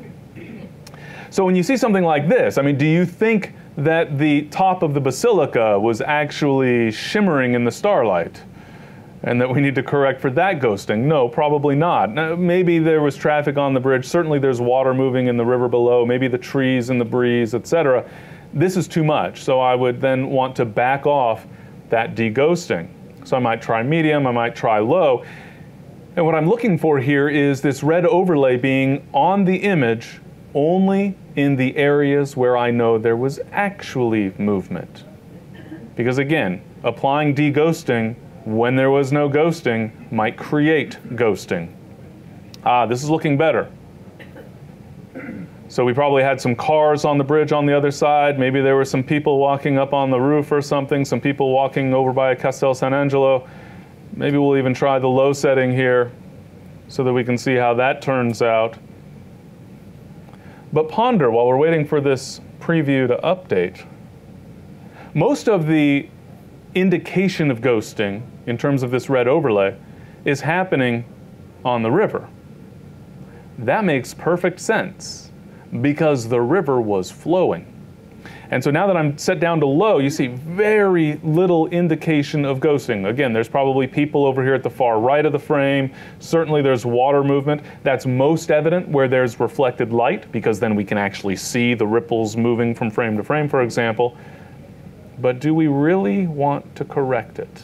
So when you see something like this, I mean, do you think that the top of the basilica was actually shimmering in the starlight and that we need to correct for that ghosting? No, probably not. Now, maybe there was traffic on the bridge. Certainly there's water moving in the river below, maybe the trees in the breeze, etc. This is too much, so I would then want to back off that deghosting. So I might try medium, I might try low. And what I'm looking for here is this red overlay being on the image only in the areas where I know there was actually movement. Because again, applying deghosting when there was no ghosting might create ghosting. This is looking better. So we probably had some cars on the bridge on the other side. Maybe there were some people walking up on the roof or something, some people walking over by Castel San Angelo. Maybe we'll even try the low setting here so that we can see how that turns out. But ponder while we're waiting for this preview to update. Most of the indication of ghosting in terms of this red overlay is happening on the river. That makes perfect sense because the river was flowing. And so now that I'm set down to low, you see very little indication of ghosting. Again, there's probably people over here at the far right of the frame. Certainly there's water movement. That's most evident where there's reflected light, because then we can actually see the ripples moving from frame to frame, for example. But do we really want to correct it?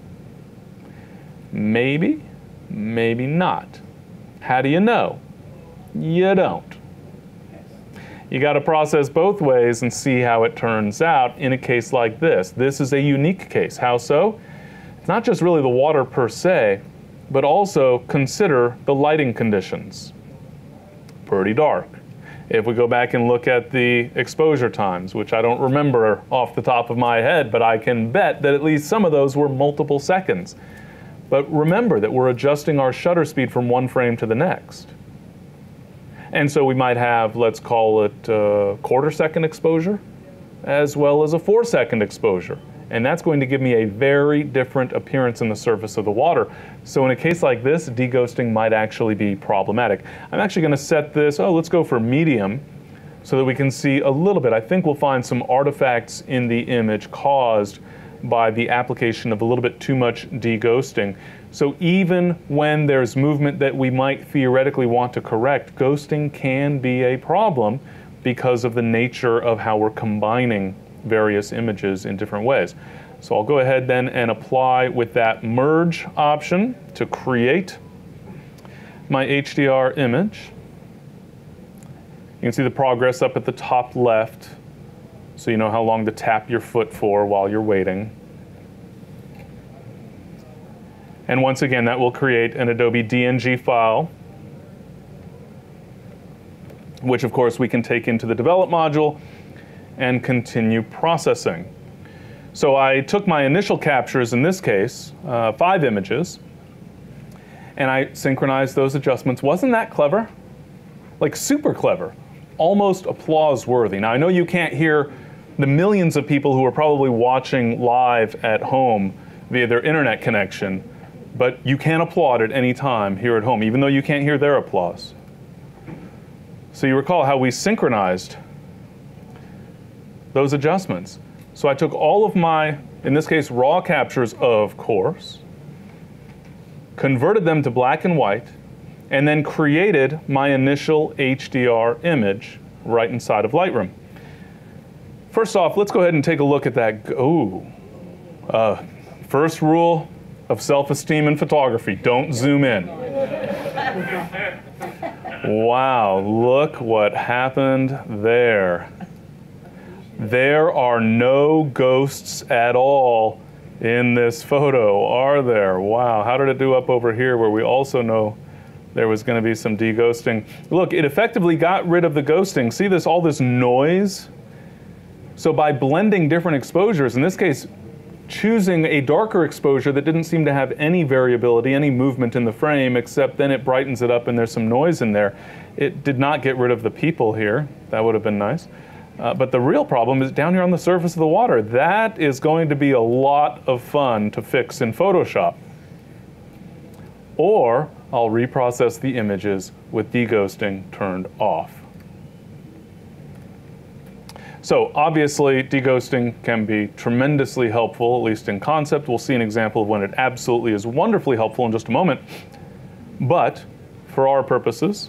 Maybe, maybe not. How do you know? You don't. You got to process both ways and see how it turns out in a case like this. This is a unique case. How so? It's not just really the water per se, but also consider the lighting conditions. Pretty dark. If we go back and look at the exposure times, which I don't remember off the top of my head, but I can bet that at least some of those were multiple seconds. But remember that we're adjusting our shutter speed from one frame to the next. And so we might have, let's call it a quarter-second exposure, as well as a 4-second exposure. And that's going to give me a very different appearance in the surface of the water. So in a case like this, deghosting might actually be problematic. I'm actually going to set this, let's go for medium, so that we can see a little bit. I think we'll find some artifacts in the image caused by the application of a little bit too much deghosting. So even when there's movement that we might theoretically want to correct, ghosting can be a problem because of the nature of how we're combining various images in different ways. So I'll go ahead then and apply with that merge option to create my HDR image. You can see the progress up at the top left, so you know how long to tap your foot for while you're waiting. And once again, that will create an Adobe DNG file, which of course we can take into the develop module and continue processing. So I took my initial captures, in this case, 5 images, and I synchronized those adjustments. Wasn't that clever? Like super clever, almost applause-worthy. Now I know you can't hear the millions of people who are probably watching live at home via their internet connection, but you can applaud at any time here at home, even though you can't hear their applause. So you recall how we synchronized those adjustments. So I took all of my, in this case, raw captures, of course, converted them to black and white, and then created my initial HDR image right inside of Lightroom. First off, let's go ahead and take a look at that. First rule of self-esteem in photography, don't zoom in. Wow, look what happened there. There are no ghosts at all in this photo, are there? Wow, how did it do up over here where we also know there was going to be some deghosting? Look, it effectively got rid of the ghosting. See this, all this noise? So by blending different exposures, in this case, choosing a darker exposure that didn't seem to have any variability, any movement in the frame, except then it brightens it up and there's some noise in there. It did not get rid of the people here. That would have been nice. But the real problem is down here on the surface of the water. That is going to be a lot of fun to fix in Photoshop. Or I'll reprocess the images with deghosting turned off. So obviously, deghosting can be tremendously helpful, at least in concept. We'll see an example of when it absolutely is wonderfully helpful in just a moment. But for our purposes,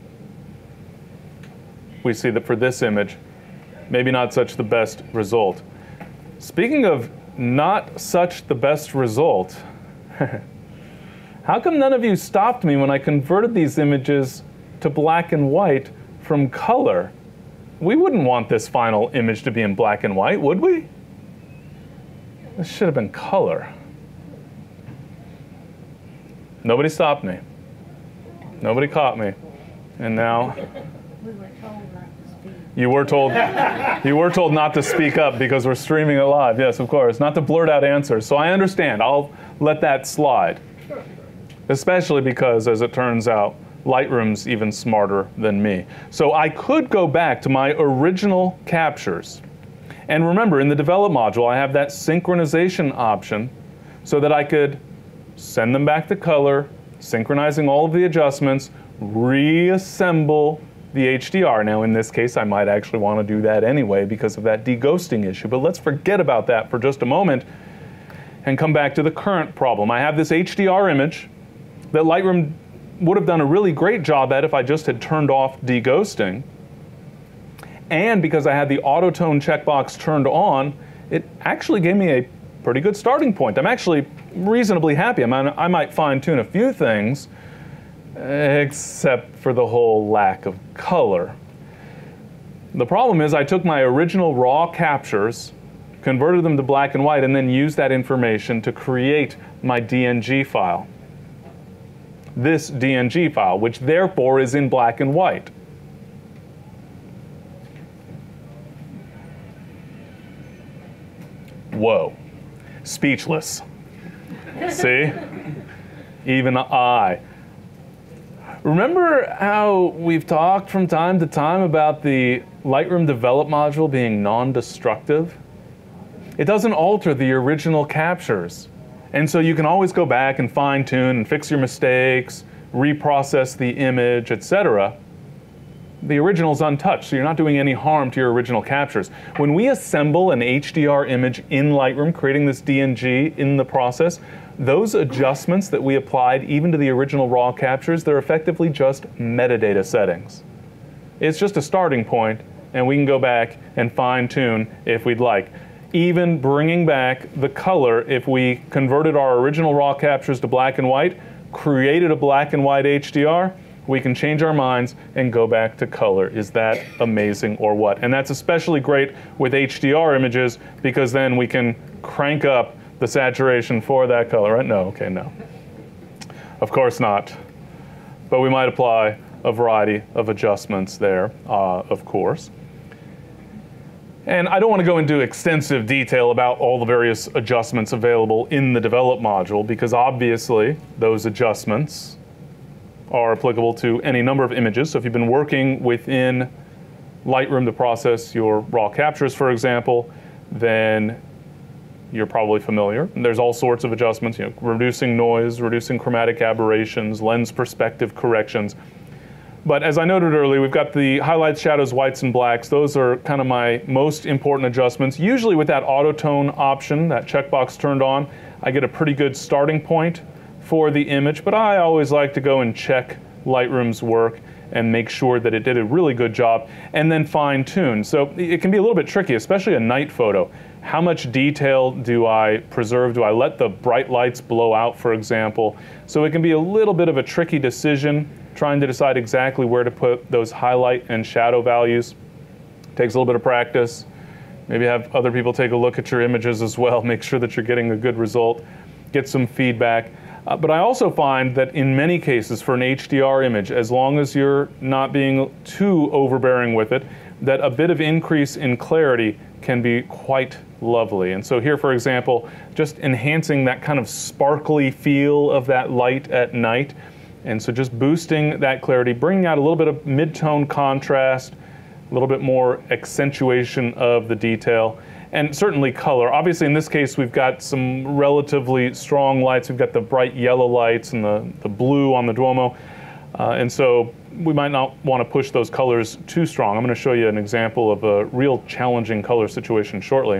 we see that for this image, maybe not such the best result. Speaking of not such the best result, how come none of you stopped me when I converted these images to black and white from color? We wouldn't want this final image to be in black and white, would we? This should have been color. Nobody stopped me. Nobody caught me. And now We were told not to speak. you were told not to speak up because we're streaming it live. Yes, of course. Not to blurt out answers. So I understand. I'll let that slide. Especially because, as it turns out, Lightroom's even smarter than me. So I could go back to my original captures. And remember, in the develop module, I have that synchronization option so that I could send them back to color, synchronizing all of the adjustments, reassemble the HDR. Now, in this case, I might actually want to do that anyway because of that deghosting issue. But let's forget about that for just a moment and come back to the current problem. I have this HDR image that Lightroom would have done a really great job at if I just had turned off deghosting. And because I had the auto tone checkbox turned on, it actually gave me a pretty good starting point. I'm actually reasonably happy. I might fine-tune a few things, except for the whole lack of color. The problem is I took my original raw captures, converted them to black and white, and then used that information to create my DNG file. This DNG file, which therefore is in black and white. Whoa, speechless. See? Even I. Remember how we've talked from time to time about the Lightroom Develop module being non-destructive? it doesn't alter the original captures. And so you can always go back and fine tune and fix your mistakes, reprocess the image, etc. The original's untouched, so you're not doing any harm to your original captures. When we assemble an HDR image in Lightroom, creating this DNG in the process, those adjustments that we applied even to the original raw captures, they're effectively just metadata settings. It's just a starting point, and we can go back and fine tune if we'd like. Even bringing back the color, if we converted our original raw captures to black and white, created a black and white HDR, we can change our minds and go back to color. Is that amazing or what? And that's especially great with HDR images because then we can crank up the saturation for that color, right? No, okay, no. Of course not. But we might apply a variety of adjustments there, of course. And I don't want to go into extensive detail about all the various adjustments available in the Develop module because obviously those adjustments are applicable to any number of images. So if you've been working within Lightroom to process your raw captures, for example, then you're probably familiar. And there's all sorts of adjustments, reducing noise, reducing chromatic aberrations, lens perspective corrections. But as I noted earlier, we've got the highlights, shadows, whites, and blacks. Those are kind of my most important adjustments. Usually with that auto tone option, that checkbox turned on, I get a pretty good starting point for the image, but I always like to go and check Lightroom's work and make sure that it did a really good job, and then fine tune. So it can be a little bit tricky, especially a night photo. How much detail do I preserve? Do I let the bright lights blow out, for example? So it can be a little bit of a tricky decision, trying to decide exactly where to put those highlight and shadow values. Takes a little bit of practice. Maybe have other people take a look at your images as well, make sure that you're getting a good result, get some feedback. But I also find that in many cases for an HDR image, as long as you're not being too overbearing with it, that a bit of increase in clarity can be quite lovely. And so here, for example, just enhancing that kind of sparkly feel of that light at night. And so just boosting that clarity, bringing out a little bit of mid-tone contrast, a little bit more accentuation of the detail. And certainly color. Obviously in this case we've got some relatively strong lights. We've got the bright yellow lights and the blue on the Duomo. And so we might not want to push those colors too strong. I'm going to show you an example of a real challenging color situation shortly.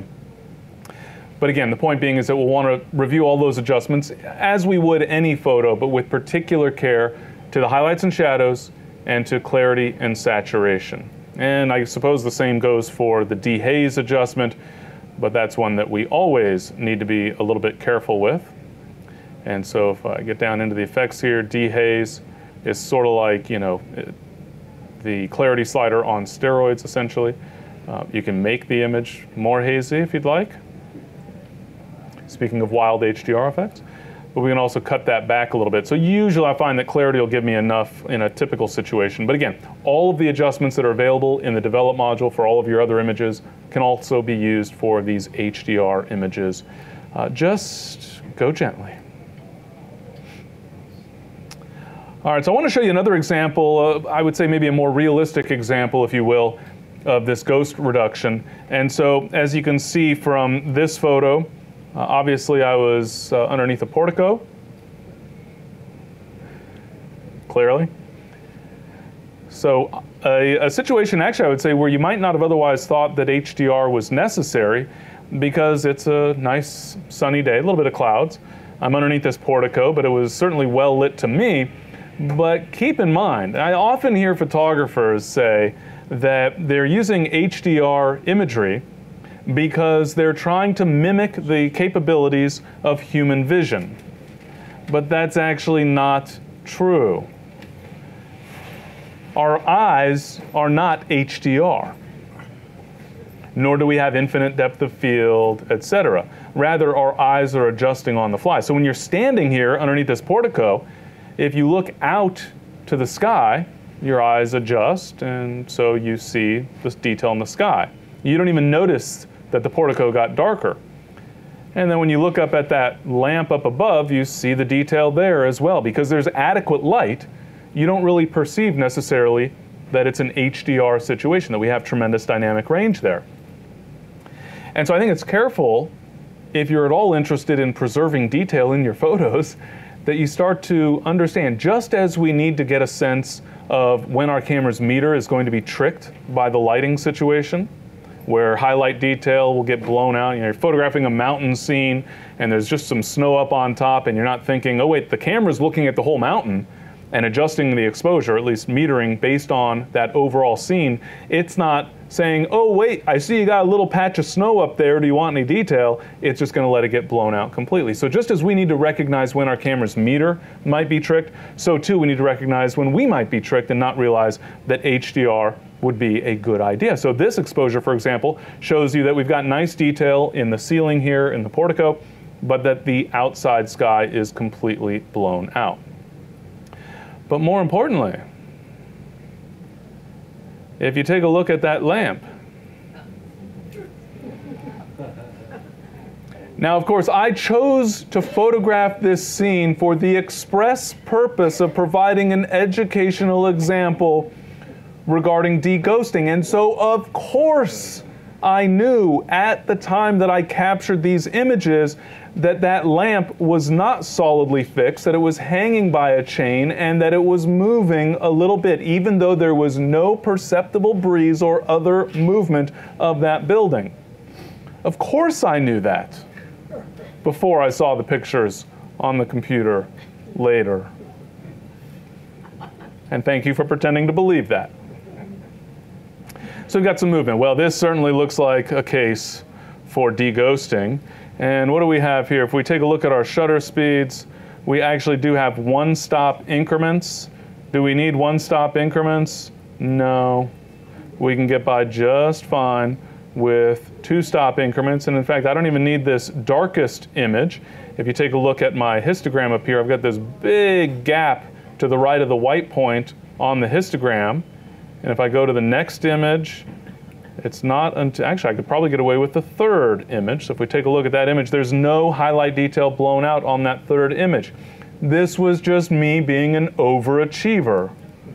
But again, the point being is that we'll want to review all those adjustments as we would any photo, but with particular care to the highlights and shadows and to clarity and saturation. And I suppose the same goes for the dehaze adjustment, but that's one that we always need to be a little bit careful with. And so if I get down into the effects here, dehaze is sort of like, the clarity slider on steroids, essentially. You can make the image more hazy if you'd like. Speaking of wild HDR effects. But we can also cut that back a little bit. So usually I find that clarity will give me enough in a typical situation. But again, all of the adjustments that are available in the Develop module for all of your other images can also be used for these HDR images. Just go gently. All right, so I want to show you another example, I would say maybe a more realistic example, if you will, of this ghost reduction. And so as you can see from this photo, obviously I was underneath a portico, clearly. So a situation actually I would say where you might not have otherwise thought that HDR was necessary because it's a nice sunny day, a little bit of clouds. I'm underneath this portico, but it was certainly well lit to me. But keep in mind, I often hear photographers say that they're using HDR imagery because they're trying to mimic the capabilities of human vision. But that's actually not true. Our eyes are not HDR, nor do we have infinite depth of field, etc. Rather, our eyes are adjusting on the fly. So when you're standing here underneath this portico, if you look out to the sky, your eyes adjust, and so you see this detail in the sky. You don't even notice that the portico got darker. And then when you look up at that lamp up above, you see the detail there as well. Because there's adequate light, you don't really perceive necessarily that it's an HDR situation, that we have tremendous dynamic range there. And so I think it's careful, if you're at all interested in preserving detail in your photos, that you start to understand, just as we need to get a sense of when our camera's meter is going to be tricked by the lighting situation, where highlight detail will get blown out. You know, you're photographing a mountain scene and there's just some snow up on top and you're not thinking, oh wait, the camera's looking at the whole mountain and adjusting the exposure, at least metering based on that overall scene. It's not saying, oh wait, I see you got a little patch of snow up there, do you want any detail? It's just gonna let it get blown out completely. So just as we need to recognize when our camera's meter might be tricked, so too we need to recognize when we might be tricked and not realize that HDR would be a good idea. So this exposure, for example, shows you that we've got nice detail in the ceiling here in the portico, but that the outside sky is completely blown out. But more importantly, if you take a look at that lamp, now of course I chose to photograph this scene for the express purpose of providing an educational example regarding deghosting. And so of course I knew at the time that I captured these images that that lamp was not solidly fixed, that it was hanging by a chain, and that it was moving a little bit, even though there was no perceptible breeze or other movement of that building. Of course I knew that before I saw the pictures on the computer later. And thank you for pretending to believe that. So we've got some movement. Well, this certainly looks like a case for deghosting. And what do we have here? If we take a look at our shutter speeds, we actually do have one-stop increments. Do we need one-stop increments? No. We can get by just fine with two-stop increments. And in fact, I don't even need this darkest image. If you take a look at my histogram up here, I've got this big gap to the right of the white point on the histogram. And if I go to the next image, it's not until, actually I could probably get away with the third image. So if we take a look at that image, there's no highlight detail blown out on that third image. This was just me being an overachiever,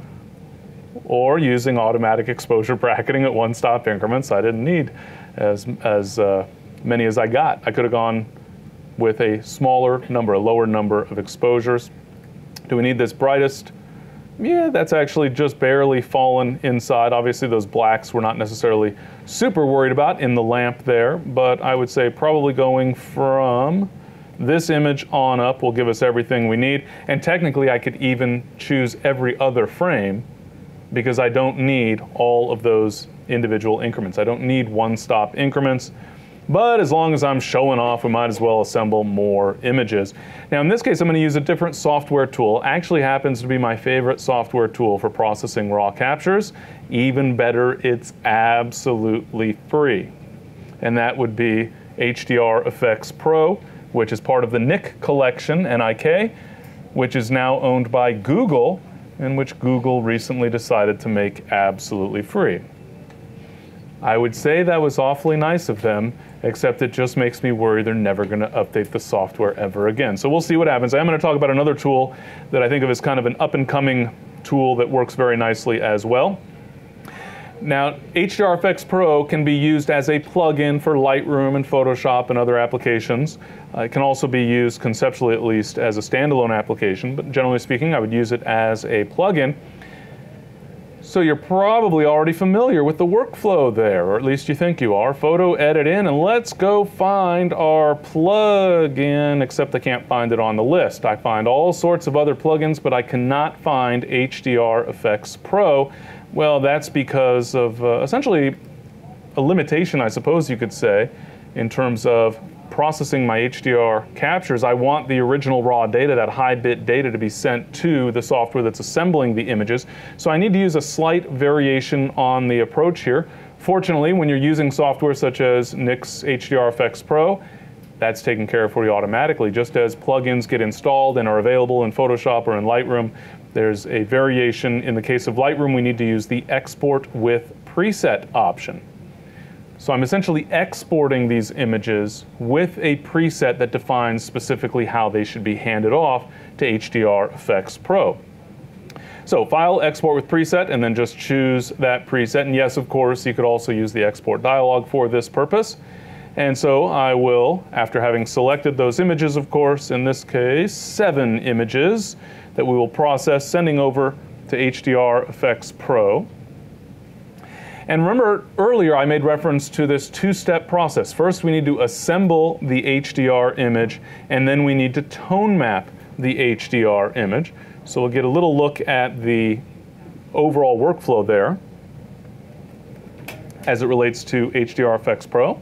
or using automatic exposure bracketing at one-stop increments. I didn't need as many as I got. I could have gone with a smaller number, a lower number of exposures. Do we need this brightest? Yeah, that's actually just barely fallen inside. Obviously those blacks we're not necessarily super worried about in the lamp there, but I would say probably going from this image on up will give us everything we need. And technically I could even choose every other frame because I don't need all of those individual increments. I don't need one-stop increments. But as long as I'm showing off, we might as well assemble more images. Now in this case, I'm going to use a different software tool. Actually happens to be my favorite software tool for processing raw captures. Even better, it's absolutely free. And that would be HDR Effects Pro, which is part of the NIK collection, NIK, which is now owned by Google, and which Google recently decided to make absolutely free. I would say that was awfully nice of them, except it just makes me worry they're never going to update the software ever again. So we'll see what happens. I'm going to talk about another tool that I think of as kind of an up-and-coming tool that works very nicely as well. Now, HDR Effects Pro can be used as a plug-in for Lightroom and Photoshop and other applications. It can also be used, conceptually at least, as a standalone application, but generally speaking, I would use it as a plug-in. So you're probably already familiar with the workflow there, or at least you think you are. Photo, edit in, and let's go find our plug-in, except I can't find it on the list. I find all sorts of other plugins, but I cannot find HDR Effects Pro. Well, that's because of essentially a limitation, I suppose you could say, in terms of processing my HDR captures. I want the original raw data, that high bit data, to be sent to the software that's assembling the images. So I need to use a slight variation on the approach here. Fortunately, when you're using software such as NIK's HDR Effects Pro, that's taken care of for you automatically. Just as plugins get installed and are available in Photoshop or in Lightroom, there's a variation. In the case of Lightroom, we need to use the Export with Preset option. So I'm essentially exporting these images with a preset that defines specifically how they should be handed off to HDR Effects Pro. So File, Export with Preset, and then just choose that preset. And yes, of course, you could also use the export dialog for this purpose. And so I will, after having selected those images, of course, in this case, 7 images that we will process, sending over to HDR Effects Pro. And remember earlier I made reference to this 2-step process. First we need to assemble the HDR image, and then we need to tone map the HDR image. So we'll get a little look at the overall workflow there as it relates to HDR Effects Pro.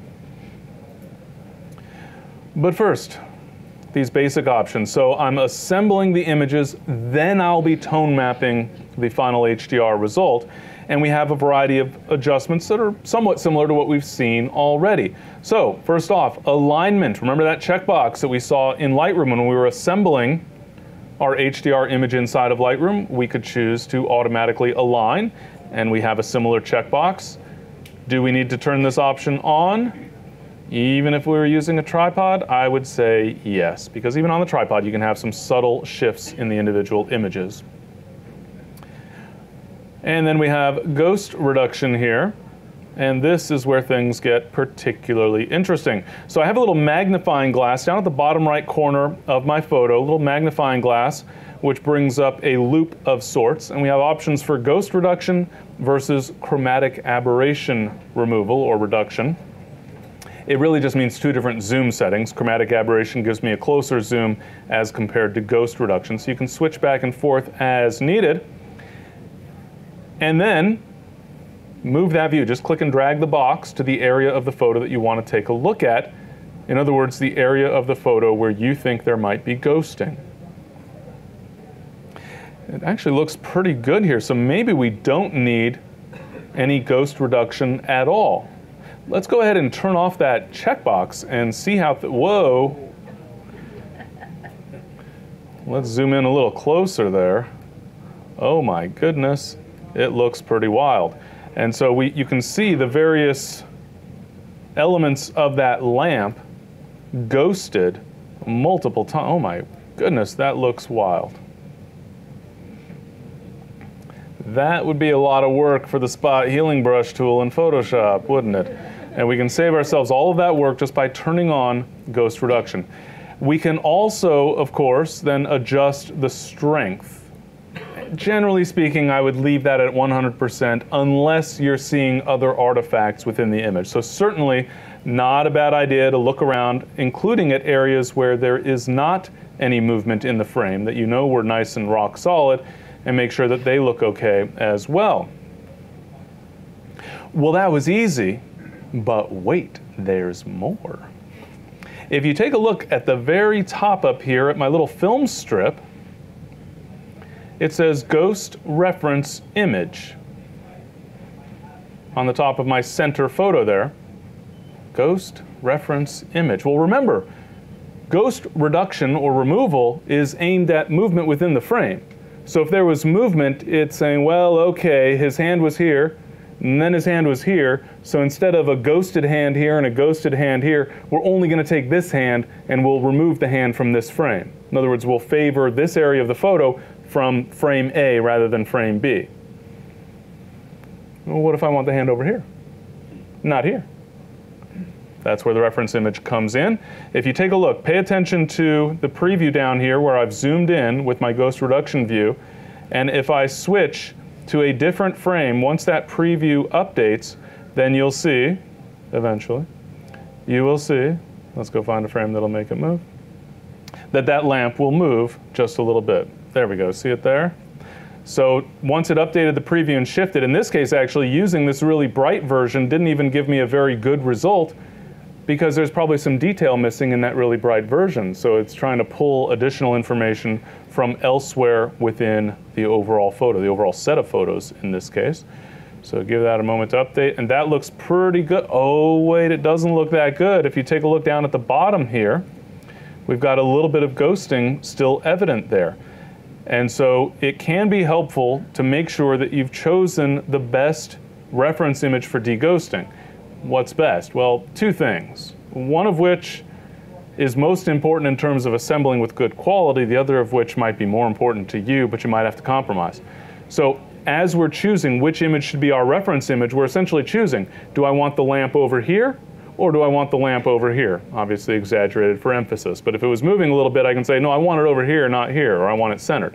But first, these basic options. So I'm assembling the images, then I'll be tone mapping the final HDR result. And we have a variety of adjustments that are somewhat similar to what we've seen already. So first off, alignment. Remember that checkbox that we saw in Lightroom when we were assembling our HDR image inside of Lightroom? We could choose to automatically align, and we have a similar checkbox. Do we need to turn this option on? Even if we were using a tripod, I would say yes, because even on the tripod you can have some subtle shifts in the individual images. And then we have ghost reduction here, and this is where things get particularly interesting. So I have a little magnifying glass down at the bottom right corner of my photo, a little magnifying glass, which brings up a loop of sorts, and we have options for ghost reduction versus chromatic aberration removal or reduction. It really just means 2 different zoom settings. Chromatic aberration gives me a closer zoom as compared to ghost reduction, so you can switch back and forth as needed. And then move that view. Just click and drag the box to the area of the photo that you want to take a look at. In other words, the area of the photo where you think there might be ghosting. It actually looks pretty good here, so maybe we don't need any ghost reduction at all. Let's go ahead and turn off that checkbox and see how, whoa. Let's zoom in a little closer there. Oh my goodness. It looks pretty wild. And so you can see the various elements of that lamp ghosted multiple times. Oh my goodness, that looks wild. That would be a lot of work for the spot healing brush tool in Photoshop, wouldn't it? And we can save ourselves all of that work just by turning on ghost reduction. We can also, of course, then adjust the strength. Generally speaking, I would leave that at 100% unless you're seeing other artifacts within the image. So certainly not a bad idea to look around, including at areas where there is not any movement in the frame, that you know were nice and rock solid, and make sure that they look okay as well. Well, that was easy, but wait, there's more. If you take a look at the very top up here at my little film strip, it says Ghost Reference Image on the top of my center photo there. Ghost Reference Image. Well, remember, ghost reduction or removal is aimed at movement within the frame. So if there was movement, it's saying, well, okay, his hand was here, and then his hand was here, so instead of a ghosted hand here and a ghosted hand here, we're only going to take this hand and we'll remove the hand from this frame. In other words, we'll favor this area of the photo from frame A rather than frame B. Well, what if I want the hand over here? Not here. That's where the reference image comes in. If you take a look, pay attention to the preview down here where I've zoomed in with my ghost reduction view, and if I switch to a different frame, once that preview updates, then you'll see, eventually, you will see, let's go find a frame that'll make it move, that lamp will move just a little bit. There we go, see it there? So once it updated the preview and shifted, in this case actually using this really bright version didn't even give me a very good result because there's probably some detail missing in that really bright version. So it's trying to pull additional information from elsewhere within the overall photo, the overall set of photos in this case. So give that a moment to update, and that looks pretty good. Oh wait, it doesn't look that good. If you take a look down at the bottom here, we've got a little bit of ghosting still evident there. And so it can be helpful to make sure that you've chosen the best reference image for deghosting. What's best? Well, 2 things. One of which is most important in terms of assembling with good quality, the other of which might be more important to you, but you might have to compromise. So as we're choosing which image should be our reference image, we're essentially choosing, do I want the lamp over here Or do I want the lamp over here? Obviously exaggerated for emphasis. But if it was moving a little bit, I can say, no, I want it over here, not here, or I want it centered.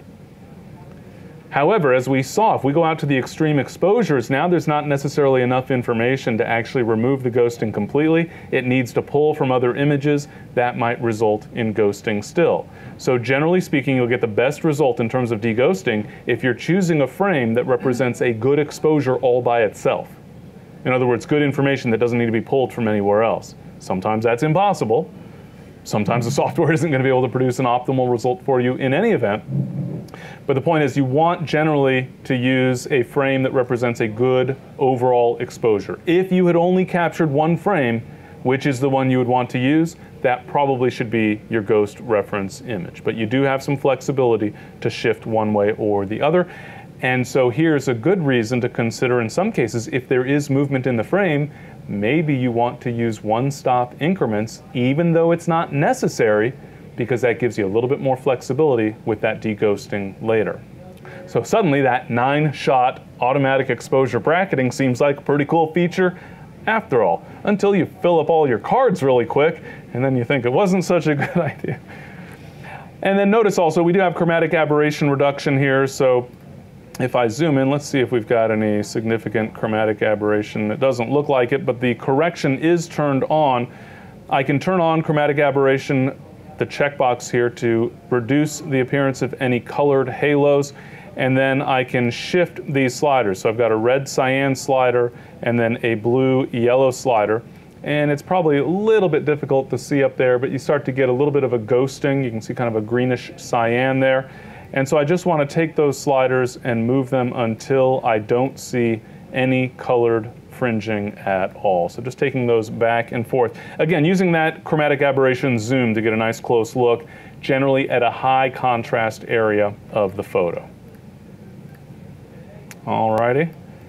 However, as we saw, if we go out to the extreme exposures, now there's not necessarily enough information to actually remove the ghosting completely. It needs to pull from other images. That might result in ghosting still. So generally speaking, you'll get the best result in terms of deghosting if you're choosing a frame that represents a good exposure all by itself. In other words, good information that doesn't need to be pulled from anywhere else. Sometimes that's impossible. Sometimes the software isn't going to be able to produce an optimal result for you in any event. But the point is, you want generally to use a frame that represents a good overall exposure. If you had only captured one frame, which is the one you would want to use, that probably should be your ghost reference image. But you do have some flexibility to shift one way or the other. And so here's a good reason to consider in some cases, if there is movement in the frame, maybe you want to use one-stop increments, even though it's not necessary, because that gives you a little bit more flexibility with that deghosting later. So suddenly that 9-shot automatic exposure bracketing seems like a pretty cool feature after all, until you fill up all your cards really quick, and then you think it wasn't such a good idea. And then notice also, we do have chromatic aberration reduction here, so if I zoom in, let's see if we've got any significant chromatic aberration. It doesn't look like it, but the correction is turned on. I can turn on chromatic aberration, the checkbox here, to reduce the appearance of any colored halos, and then I can shift these sliders. So I've got a red cyan slider and then a blue yellow slider, and it's probably a little bit difficult to see up there, but you start to get a little bit of a ghosting. You can see kind of a greenish cyan there. And so I just want to take those sliders and move them until I don't see any colored fringing at all. So just taking those back and forth. Again, using that chromatic aberration zoom to get a nice close look, generally at a high contrast area of the photo. Alrighty.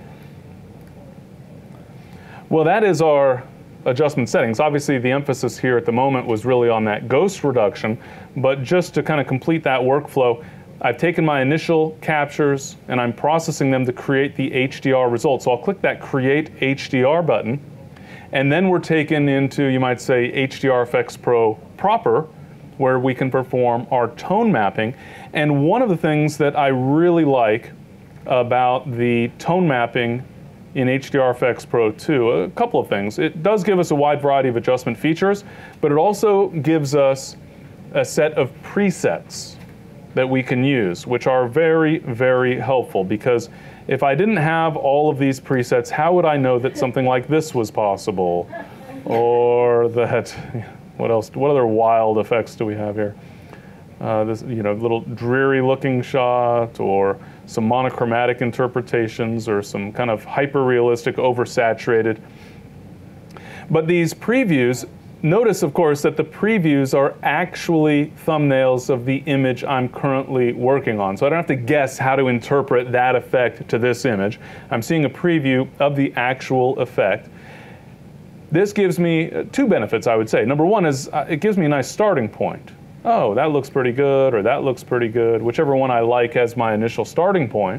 Well, that is our adjustment settings. Obviously, the emphasis here at the moment was really on that ghost reduction, but just to kind of complete that workflow, I've taken my initial captures and I'm processing them to create the HDR results. So I'll click that Create HDR button, and then we're taken into, you might say, HDR Effects Pro proper, where we can perform our tone mapping. And one of the things that I really like about the tone mapping in HDR Effects Pro 2, a couple of things. It does give us a wide variety of adjustment features, but it also gives us a set of presets that we can use, which are very, very helpful, because if I didn't have all of these presets, how would I know that something like this was possible? Or that, what else, what other wild effects do we have here? This, little dreary looking shot, or some monochromatic interpretations, or some kind of hyper-realistic, oversaturated. But these previews, notice, of course, that the previews are actually thumbnails of the image I'm currently working on. So I don't have to guess how to interpret that effect to this image. I'm seeing a preview of the actual effect. This gives me two benefits, I would say. Number one is it gives me a nice starting point. Oh, that looks pretty good, or that looks pretty good, whichever one I like as my initial starting point.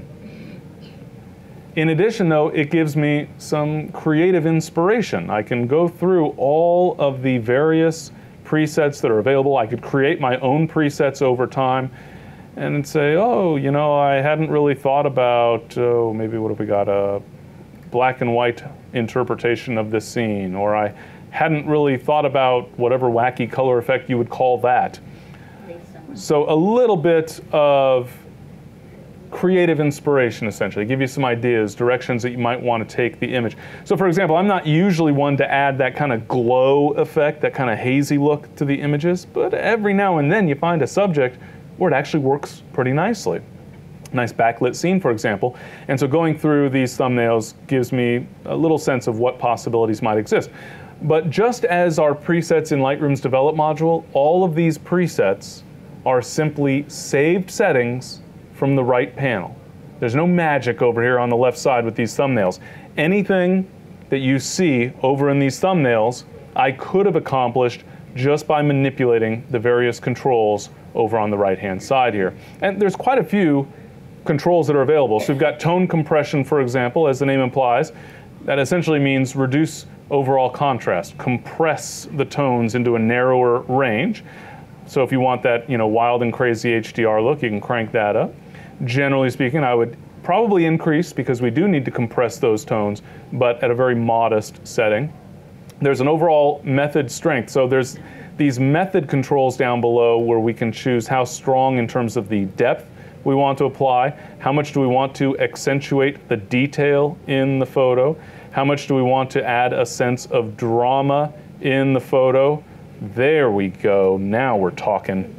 In addition, though, it gives me some creative inspiration. I can go through all of the various presets that are available. I could create my own presets over time and say, oh, I hadn't really thought about, maybe what have we got, a black and white interpretation of this scene, or I hadn't really thought about whatever wacky color effect you would call that. So a little bit of creative inspiration, essentially, give you some ideas, directions that you might want to take the image. So for example, I'm not usually one to add that kind of glow effect, that kind of hazy look to the images, but every now and then you find a subject where it actually works pretty nicely. Nice backlit scene, for example. And so going through these thumbnails gives me a little sense of what possibilities might exist. But just as our presets in Lightroom's Develop module, all of these presets are simply saved settings from the right panel. There's no magic over here on the left side with these thumbnails. Anything that you see over in these thumbnails, I could have accomplished just by manipulating the various controls over on the right-hand side here. And there's quite a few controls that are available. So we've got tone compression, for example, as the name implies. That essentially means reduce overall contrast, compress the tones into a narrower range. So if you want that, wild and crazy HDR look, you can crank that up. Generally speaking, I would probably increase, because we do need to compress those tones, but at a very modest setting. There's an overall method strength. So there's these method controls down below where we can choose how strong in terms of the depth we want to apply, how much do we want to accentuate the detail in the photo, how much do we want to add a sense of drama in the photo. There we go, now we're talking.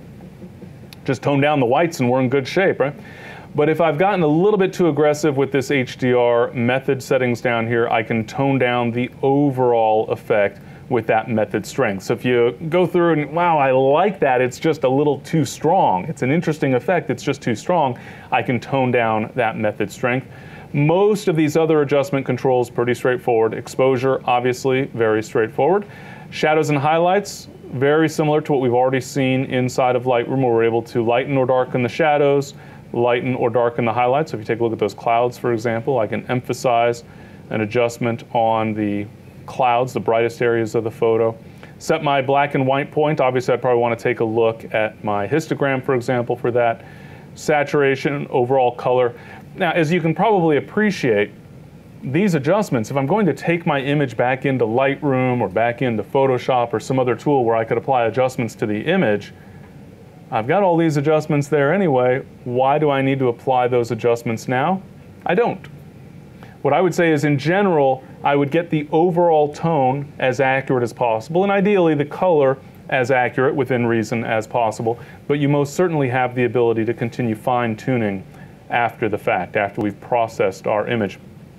Just tone down the whites and we're in good shape, right? But if I've gotten a little bit too aggressive with this HDR method settings down here, I can tone down the overall effect with that method strength. So if you go through and, wow, I like that, it's just a little too strong. It's an interesting effect, it's just too strong. I can tone down that method strength. Most of these other adjustment controls, pretty straightforward. Exposure, obviously, very straightforward. Shadows and highlights, very similar to what we've already seen inside of Lightroom, where we're able to lighten or darken the shadows, lighten or darken the highlights. So if you take a look at those clouds, for example, I can emphasize an adjustment on the clouds, the brightest areas of the photo. Set my black and white point. Obviously, I'd probably want to take a look at my histogram, for example, for that. Saturation, overall color. Now, as you can probably appreciate, these adjustments, if I'm going to take my image back into Lightroom or back into Photoshop or some other tool where I could apply adjustments to the image, I've got all these adjustments there anyway. Why do I need to apply those adjustments now? I don't. What I would say is, in general, I would get the overall tone as accurate as possible, and ideally the color as accurate within reason as possible, but you most certainly have the ability to continue fine-tuning after the fact, after we've processed our image.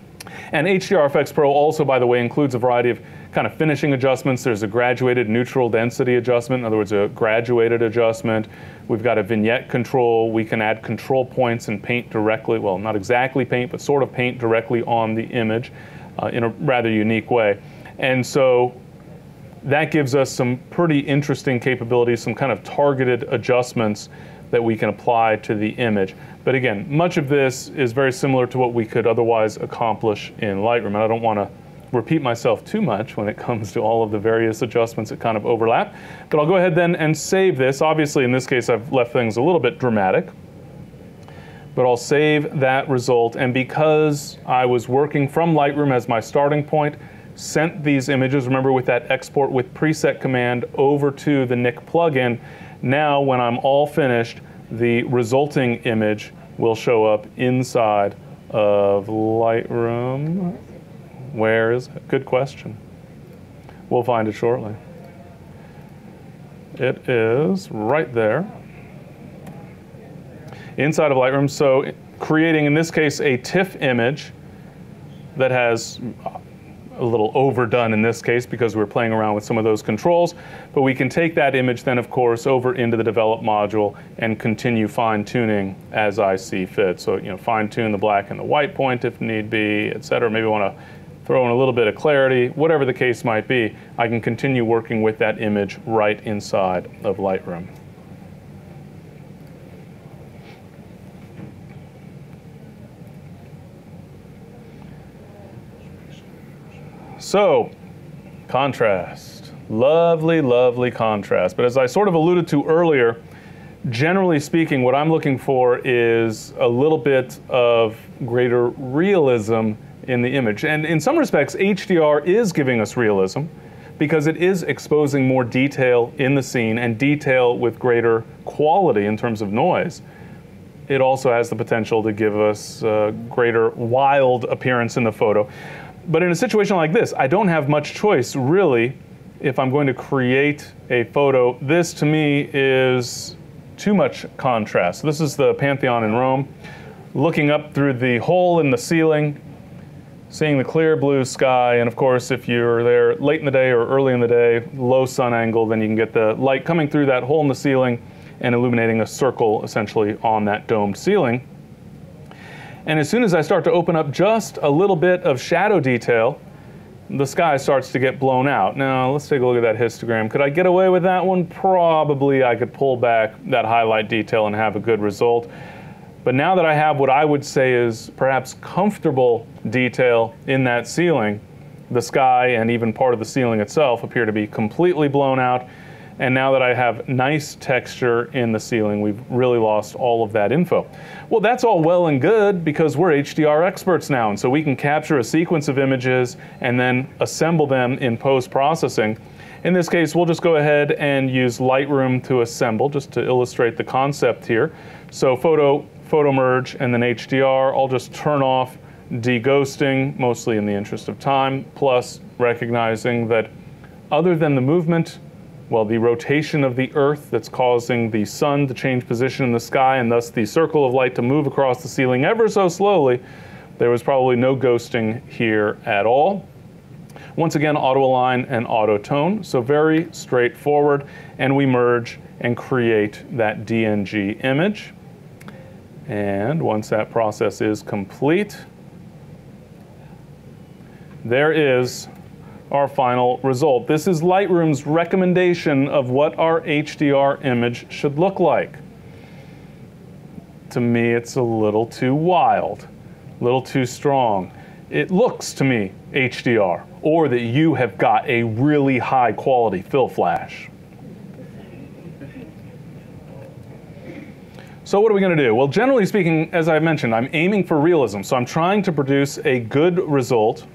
And HDR Effects Pro also, by the way, includes a variety of kind of finishing adjustments. There's a graduated neutral density adjustment, in other words, a graduated adjustment. We've got a vignette control. We can add control points and paint directly, well, not exactly paint, but sort of paint directly on the image in a rather unique way. And so that gives us some pretty interesting capabilities, some kind of targeted adjustments that we can apply to the image. But again, much of this is very similar to what we could otherwise accomplish in Lightroom. And I don't want to repeat myself too much when it comes to all of the various adjustments that kind of overlap. But I'll go ahead then and save this. Obviously, in this case, I've left things a little bit dramatic. But I'll save that result. And because I was working from Lightroom as my starting point, sent these images, remember, with that export with preset command over to the Nik plugin. Now, when I'm all finished, the resulting image will show up inside of Lightroom. Where is it? Good question. We'll find it shortly. It is right there. Inside of Lightroom, so creating, in this case, a TIFF image that has a little overdone in this case because we're playing around with some of those controls, but we can take that image then, of course, over into the develop module and continue fine-tuning as I see fit. So, fine-tune the black and the white point if need be, etc. Maybe want to throw in a little bit of clarity, whatever the case might be. I can continue working with that image right inside of Lightroom. So, contrast. Lovely, lovely contrast. But as I sort of alluded to earlier, generally speaking, what I'm looking for is a little bit of greater realism in the image. And in some respects, HDR is giving us realism because it is exposing more detail in the scene and detail with greater quality in terms of noise. It also has the potential to give us greater wild appearance in the photo. But in a situation like this, I don't have much choice, really, if I'm going to create a photo. This, to me, is too much contrast. This is the Pantheon in Rome. Looking up through the hole in the ceiling, seeing the clear blue sky, and of course, if you're there late in the day or early in the day, low sun angle, then you can get the light coming through that hole in the ceiling and illuminating a circle, essentially, on that domed ceiling. And as soon as I start to open up just a little bit of shadow detail, the sky starts to get blown out. Now, let's take a look at that histogram. Could I get away with that one? Probably I could pull back that highlight detail and have a good result. But now that I have what I would say is perhaps comfortable detail in that ceiling, the sky and even part of the ceiling itself appear to be completely blown out. And now that I have nice texture in the ceiling, we've really lost all of that info. Well, that's all well and good because we're HDR experts now, and so we can capture a sequence of images and then assemble them in post-processing. In this case, we'll just go ahead and use Lightroom to assemble, just to illustrate the concept here. So photo merge, and then HDR. I'll just turn off deghosting, mostly in the interest of time, plus recognizing that other than the movement, well, the rotation of the Earth that's causing the sun to change position in the sky and thus the circle of light to move across the ceiling ever so slowly, there was probably no ghosting here at all. Once again, auto align and auto tone, so very straightforward, and we merge and create that DNG image. And once that process is complete, there is our final result. This is Lightroom's recommendation of what our HDR image should look like. To me, it's a little too wild, a little too strong. It looks to me HDR, or that you have got a really high quality fill flash. So what are we going to do? Well, generally speaking, as I mentioned, I'm aiming for realism. So I'm trying to produce a good result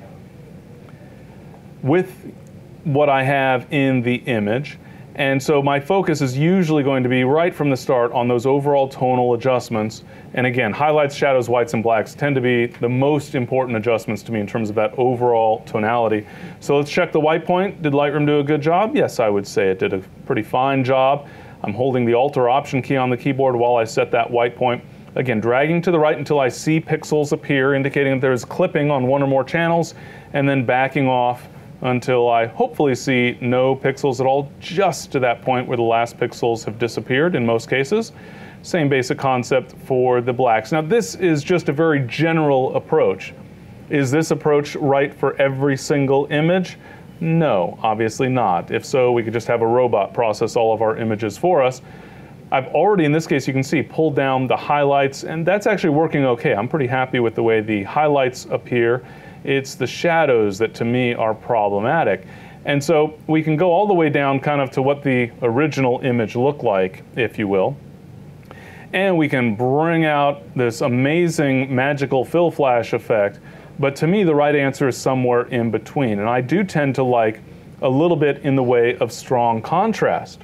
with what I have in the image. And so my focus is usually going to be right from the start on those overall tonal adjustments. And again, highlights, shadows, whites, and blacks tend to be the most important adjustments to me in terms of that overall tonality. So let's check the white point. Did Lightroom do a good job? Yes, I would say it did a pretty fine job. I'm holding the Alt or Option key on the keyboard while I set that white point. Again, dragging to the right until I see pixels appear, indicating that there's clipping on one or more channels, and then backing off until I hopefully see no pixels at all, just to that point where the last pixels have disappeared in most cases. Same basic concept for the blacks. Now this is just a very general approach. Is this approach right for every single image? No, obviously not. If so, we could just have a robot process all of our images for us. I've already, in this case, you can see, pulled down the highlights, and that's actually working okay. I'm pretty happy with the way the highlights appear. It's the shadows that to me are problematic. And so we can go all the way down kind of to what the original image looked like, if you will. And we can bring out this amazing magical fill flash effect. But to me, the right answer is somewhere in between. And I do tend to like a little bit in the way of strong contrast.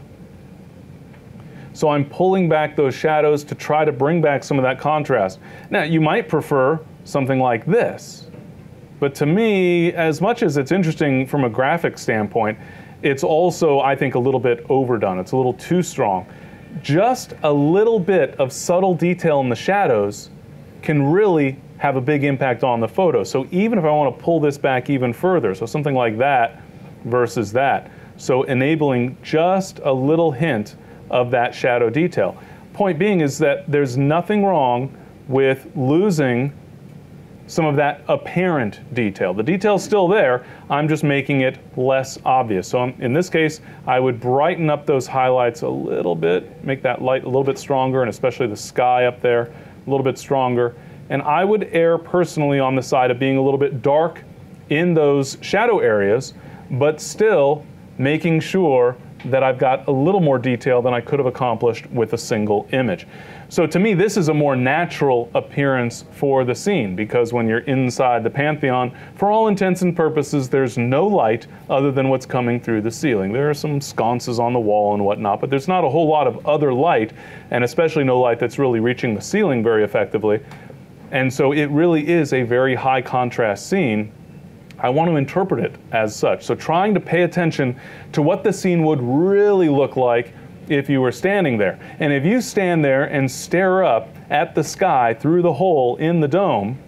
So I'm pulling back those shadows to try to bring back some of that contrast. Now, you might prefer something like this. But to me, as much as it's interesting from a graphic standpoint, it's also, I think, a little bit overdone. It's a little too strong. Just a little bit of subtle detail in the shadows can really have a big impact on the photo. So even if I want to pull this back even further, so something like that versus that, so enabling just a little hint of that shadow detail. Point being is that there's nothing wrong with losing some of that apparent detail. The detail's still there, I'm just making it less obvious. So in this case, I would brighten up those highlights a little bit, make that light a little bit stronger, and especially the sky up there a little bit stronger. And I would err personally on the side of being a little bit dark in those shadow areas, but still making sure that I've got a little more detail than I could have accomplished with a single image. So to me, this is a more natural appearance for the scene, because when you're inside the Pantheon, for all intents and purposes, there's no light other than what's coming through the ceiling. There are some sconces on the wall and whatnot, but there's not a whole lot of other light, and especially no light that's really reaching the ceiling very effectively. And so it really is a very high contrast scene. I want to interpret it as such. So trying to pay attention to what the scene would really look like if you were standing there. And if you stand there and stare up at the sky through the hole in the dome,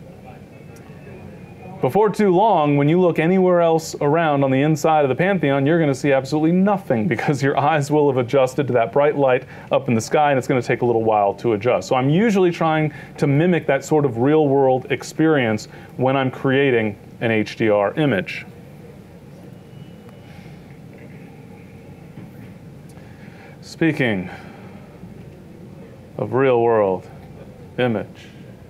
before too long, when you look anywhere else around on the inside of the Pantheon, you're going to see absolutely nothing, because your eyes will have adjusted to that bright light up in the sky, and it's going to take a little while to adjust. So I'm usually trying to mimic that sort of real-world experience when I'm creating an HDR image. Speaking of real world, image.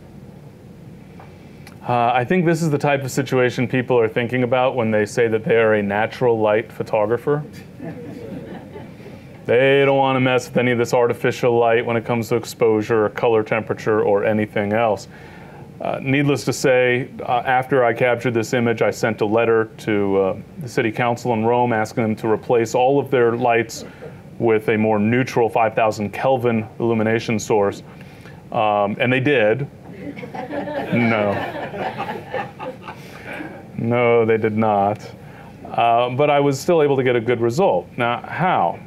I think this is the type of situation people are thinking about when they say that they are a natural light photographer. They don't want to mess with any of this artificial light when it comes to exposure or color temperature or anything else. Needless to say, after I captured this image, I sent a letter to the city council in Rome asking them to replace all of their lights with a more neutral 5,000 Kelvin illumination source. And they did. No. No, they did not. But I was still able to get a good result. Now, how?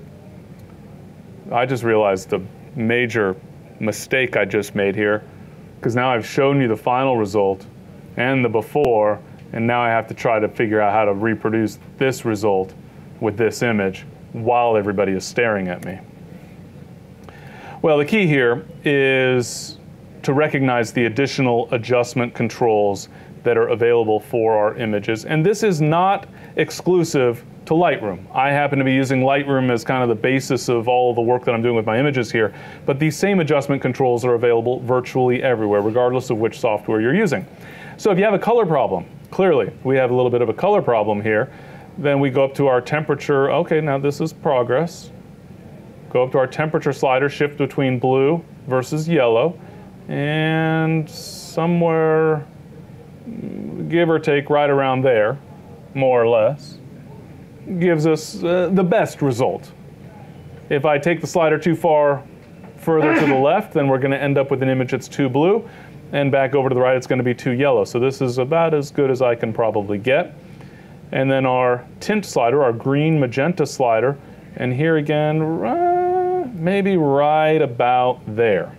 I just realized the major mistake I just made here, because now I've shown you the final result and the before, and now I have to try to figure out how to reproduce this result with this image while everybody is staring at me. Well, the key here is to recognize the additional adjustment controls that are available for our images. And this is not exclusive to Lightroom. I happen to be using Lightroom as kind of the basis of all the work that I'm doing with my images here, but these same adjustment controls are available virtually everywhere, regardless of which software you're using. So if you have a color problem, clearly we have a little bit of a color problem here, then we go up to our temperature. Okay, now this is progress. Go up to our temperature slider, shift between blue versus yellow, and somewhere, give or take right around there, more or less, gives us the best result. If I take the slider too far further to the left, then we're going to end up with an image that's too blue, and back over to the right it's going to be too yellow. So this is about as good as I can probably get. And then our tint slider, our green magenta slider, and here again, maybe right about there.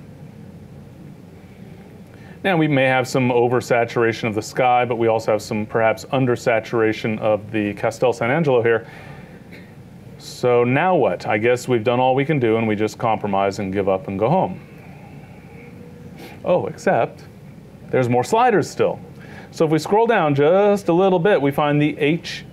Now we may have some oversaturation of the sky, but we also have some perhaps undersaturation of the Castel San Angelo here. So now what? I guess we've done all we can do and we just compromise and give up and go home. Oh, except there's more sliders still. So if we scroll down just a little bit, we find the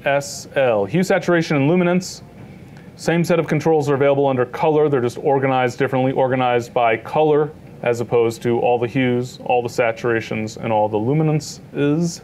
HSL, hue, saturation, and luminance. Same set of controls are available under color. They're just organized differently, organized by color, as opposed to all the hues, all the saturations, and all the luminances.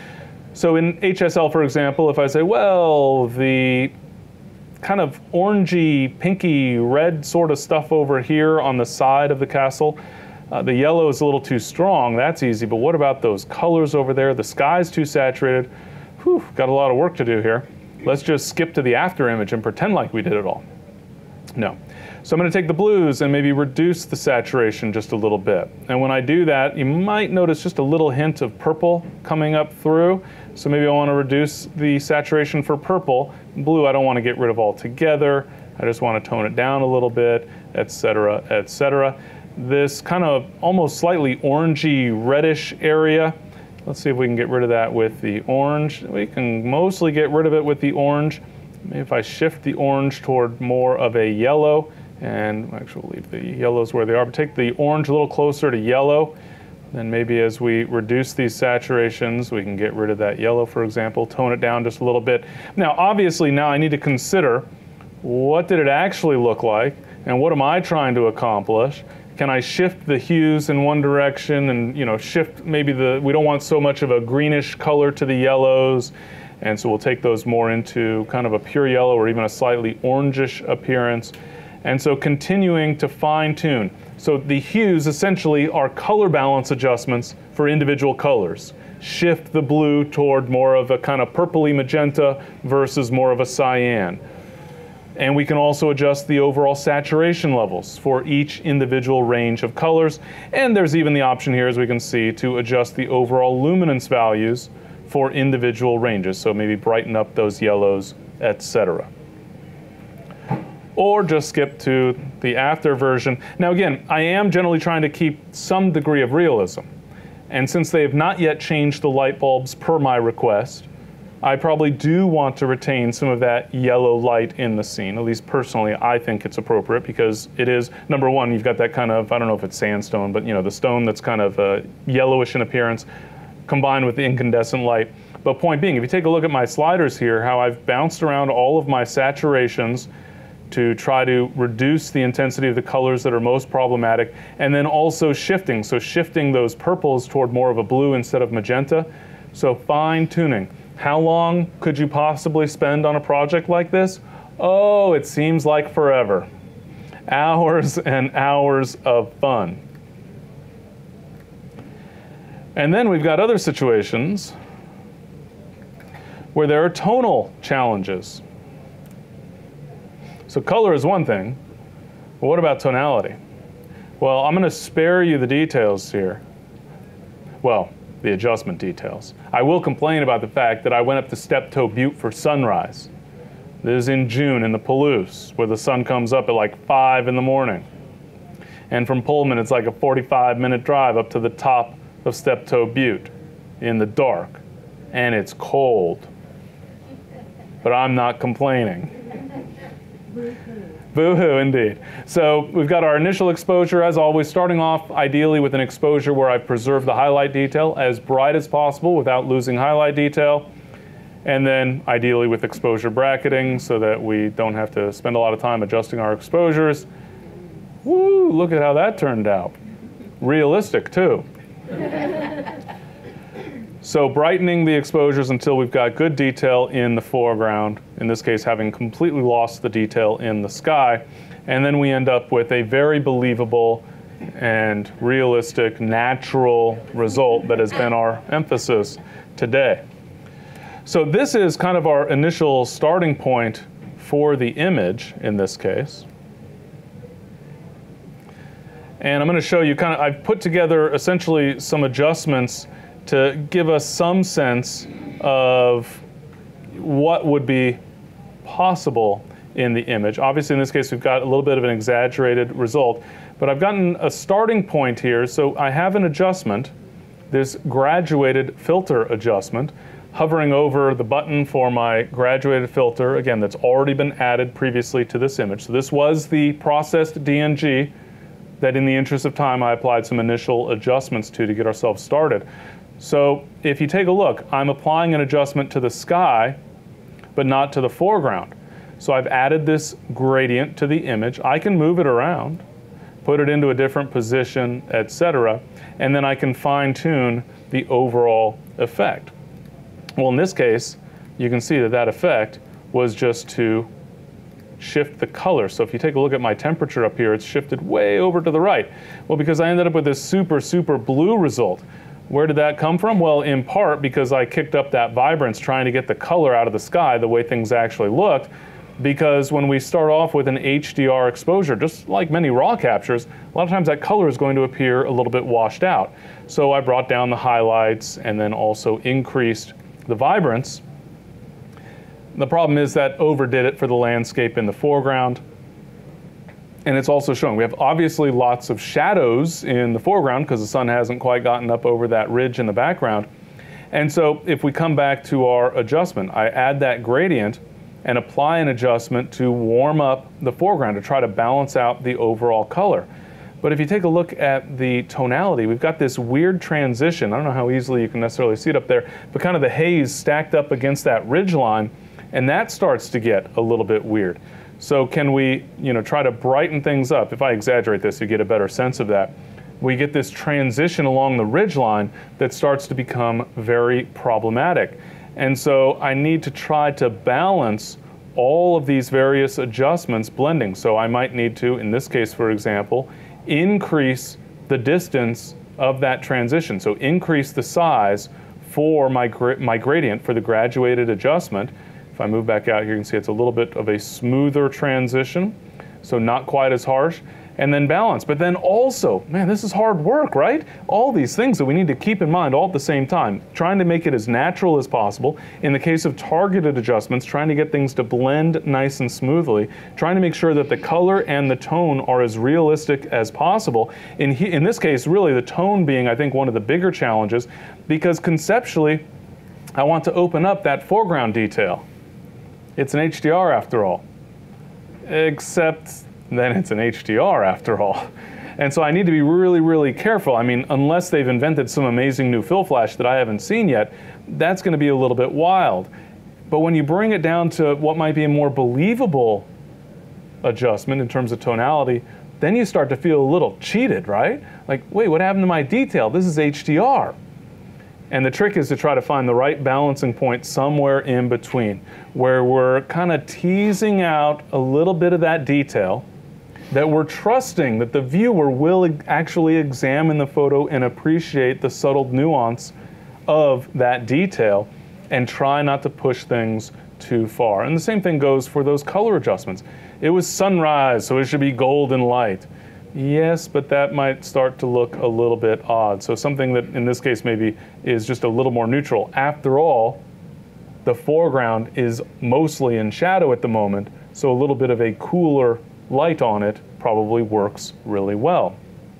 So in HSL, for example, if I say, well, the kind of orangey, pinky, red sort of stuff over here on the side of the castle, the yellow is a little too strong, that's easy, but what about those colors over there? The sky's too saturated. Whew, got a lot of work to do here. Let's just skip to the after image and pretend like we did it all. No. So I'm going to take the blues and maybe reduce the saturation just a little bit. And when I do that, you might notice just a little hint of purple coming up through. So maybe I want to reduce the saturation for purple. Blue I don't want to get rid of altogether. I just want to tone it down a little bit, etc., etc. This kind of almost slightly orangey reddish area, let's see if we can get rid of that with the orange. We can mostly get rid of it with the orange. Maybe if I shift the orange toward more of a yellow, and actually we'll leave the yellows where they are, but take the orange a little closer to yellow, then maybe as we reduce these saturations, we can get rid of that yellow, for example, tone it down just a little bit. Now, obviously, now I need to consider what did it actually look like, and what am I trying to accomplish? Can I shift the hues in one direction and shift maybe we don't want so much of a greenish color to the yellows, and so we'll take those more into kind of a pure yellow or even a slightly orangish appearance. And so continuing to fine tune. So the hues essentially are color balance adjustments for individual colors. Shift the blue toward more of a kind of purpley magenta versus more of a cyan. And we can also adjust the overall saturation levels for each individual range of colors. And there's even the option here, as we can see, to adjust the overall luminance values for individual ranges. So maybe brighten up those yellows, etc. Or just skip to the after version. Now again, I am generally trying to keep some degree of realism. And since they have not yet changed the light bulbs per my request, I probably do want to retain some of that yellow light in the scene. At least personally, I think it's appropriate because it is, number one, you've got that kind of, I don't know if it's sandstone, but the stone that's kind of yellowish in appearance combined with the incandescent light. But point being, if you take a look at my sliders here, how I've bounced around all of my saturations to try to reduce the intensity of the colors that are most problematic, and then also shifting, so shifting those purples toward more of a blue instead of magenta. So fine tuning. How long could you possibly spend on a project like this? Oh, it seems like forever. Hours and hours of fun. And then we've got other situations where there are tonal challenges. So color is one thing, but what about tonality? Well, I'm going to spare you the details here. Well, the adjustment details. I will complain about the fact that I went up to Steptoe Butte for sunrise. This is in June in the Palouse, where the sun comes up at like 5 in the morning. And from Pullman, it's like a 45-minute drive up to the top of Steptoe Butte in the dark. And it's cold. But I'm not complaining. Boo-hoo, indeed. So we've got our initial exposure, as always, starting off ideally with an exposure where I've preserved the highlight detail as bright as possible without losing highlight detail. And then ideally with exposure bracketing so that we don't have to spend a lot of time adjusting our exposures. Woo, look at how that turned out. Realistic, too. So brightening the exposures until we've got good detail in the foreground, in this case having completely lost the detail in the sky, and then we end up with a very believable and realistic, natural result that has been our emphasis today. So this is kind of our initial starting point for the image in this case. And I'm going to show you I've put together essentially some adjustments to give us some sense of what would be possible in the image. Obviously, in this case, we've got a little bit of an exaggerated result, but I've gotten a starting point here. So I have an adjustment, this graduated filter adjustment, hovering over the button for my graduated filter, again, that's already been added previously to this image. So this was the processed DNG that in the interest of time I applied some initial adjustments to get ourselves started. So if you take a look, I'm applying an adjustment to the sky, but not to the foreground. So I've added this gradient to the image. I can move it around, put it into a different position, etc., and then I can fine-tune the overall effect. Well, in this case, you can see that that effect was just to shift the color. So if you take a look at my temperature up here, it's shifted way over to the right. Well, because I ended up with this super, super blue result. Where did that come from? Well, in part because I kicked up that vibrance trying to get the color out of the sky the way things actually looked. Because when we start off with an HDR exposure, just like many raw captures, a lot of times that color is going to appear a little bit washed out. So I brought down the highlights and then also increased the vibrance. The problem is that overdid it for the landscape in the foreground. And it's also showing. We have obviously lots of shadows in the foreground because the sun hasn't quite gotten up over that ridge in the background. And so if we come back to our adjustment, I add that gradient and apply an adjustment to warm up the foreground to try to balance out the overall color. But if you take a look at the tonality, we've got this weird transition. I don't know how easily you can necessarily see it up there, but kind of the haze stacked up against that ridge line, and that starts to get a little bit weird. So can we, try to brighten things up? If I exaggerate this, you get a better sense of that. We get this transition along the ridge line that starts to become very problematic. And so I need to try to balance all of these various adjustments blending. So I might need to, in this case, for example, increase the distance of that transition. So increase the size for my gradient for the graduated adjustment. If I move back out here, you can see it's a little bit of a smoother transition, so not quite as harsh, and then balance. But then also, man, this is hard work, right? All these things that we need to keep in mind all at the same time, trying to make it as natural as possible. In the case of targeted adjustments, trying to get things to blend nice and smoothly, trying to make sure that the color and the tone are as realistic as possible. In this case, really the tone being, I think, one of the bigger challenges, because conceptually, I want to open up that foreground detail. It's an HDR after all, except then it's an HDR after all. And so I need to be really, really careful. I mean, unless they've invented some amazing new fill flash that I haven't seen yet, that's going to be a little bit wild. But when you bring it down to what might be a more believable adjustment in terms of tonality, then you start to feel a little cheated, right? Like, wait, what happened to my detail? This is HDR. And the trick is to try to find the right balancing point somewhere in between, where we're kind of teasing out a little bit of that detail, that we're trusting that the viewer will actually examine the photo and appreciate the subtle nuance of that detail, and try not to push things too far. And the same thing goes for those color adjustments. It was sunrise, so it should be golden light. Yes, but that might start to look a little bit odd. So something that in this case maybe is just a little more neutral. After all, the foreground is mostly in shadow at the moment, so a little bit of a cooler light on it probably works really well.